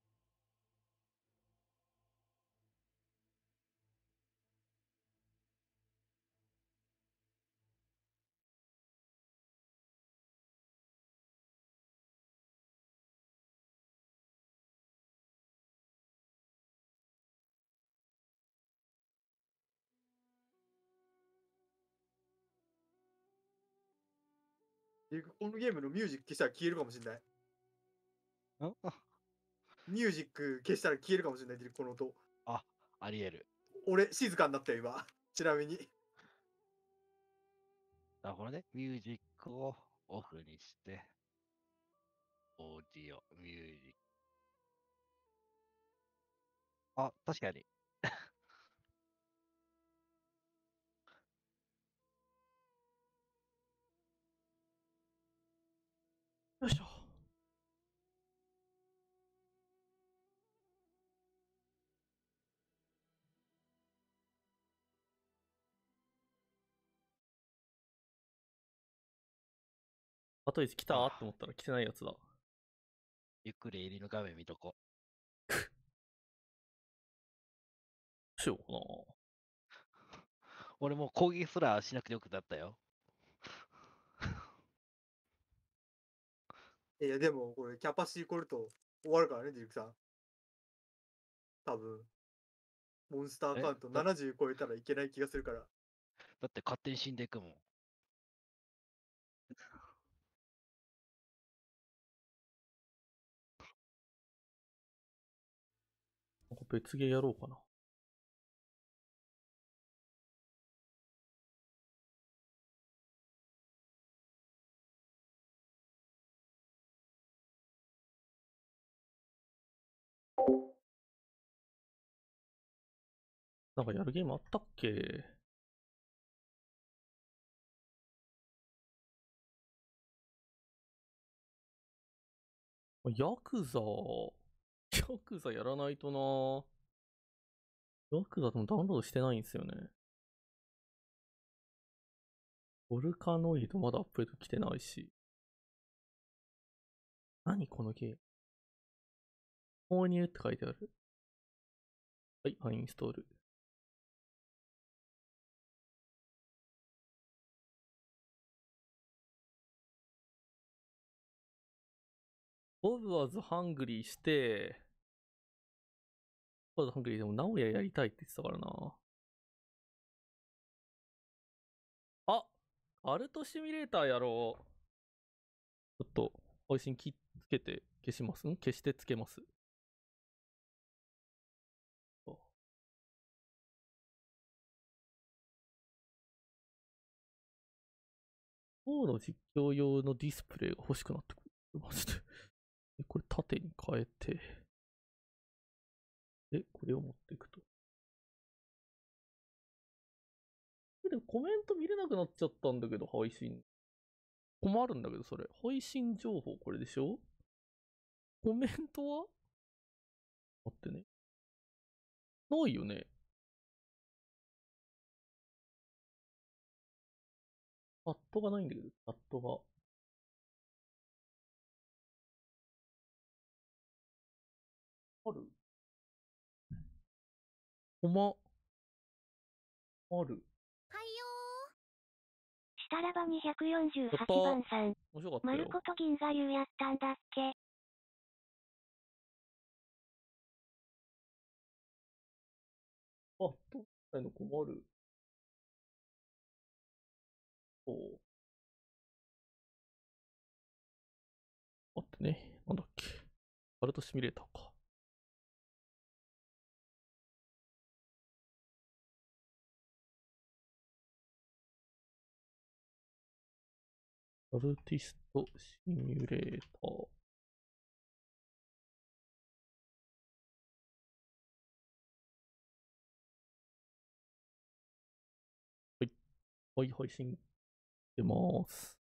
このゲームのミュージック消したら消えるかもしれない。 んミュージック消したら消えるかもしれない、この音。 あ、ありえる。 俺、静かになったよ、今。ちなみに。 なるほどね。ミュージックをオフにして、オーディオ、ミュージック。あ、確かに。 よいしょ。あといつ来たあって思ったら来てないやつだ。 ゆっくり入りの画面見とこどうしようかな。 う。俺もう攻撃すらしなくてよくなったよ。 いや、でも、これ、キャパシティ超えると終わるからね、ディルクさん。多分。モンスターカウントえだななじゅう超えたらいけない気がするから。 だって勝手に死んでいくもん。 なんか別ゲーやろうかな。なんかやるゲームあったっけ？ヤクザ、ヤクザやらないとな。ヤクザでもダウンロードしてないんですよね。ボルカノイドまだアップデート来てないし。何このゲーム。購入って書いてある。はい、アンインストール。ボブワズハングリーして、ボブワズハングリーでも直哉やりたいって言ってたからな。あ、アルトシミュレーターやろう。ちょっと配信きつけて消しますん消してつけます。フォーの実況用のディスプレイが欲しくなってくる。マジで。これ縦に変えて。で、これを持っていくと。でもコメント見れなくなっちゃったんだけど、配信。困るんだけど、それ。配信情報これでしょ？コメントは待ってね。ないよね。チャットがないんだけど、チャットが。ある？コマ、ある。 したらばにひゃくよんじゅうはちやったばんさん。 面白かったよ。 丸こと銀河流やったんだっけ？ あ、どうしたの困る。そう。待ってね。なんだっけ。アルトシミュレーターか。 アルティストシミュレーター。はい、はい、配信してます。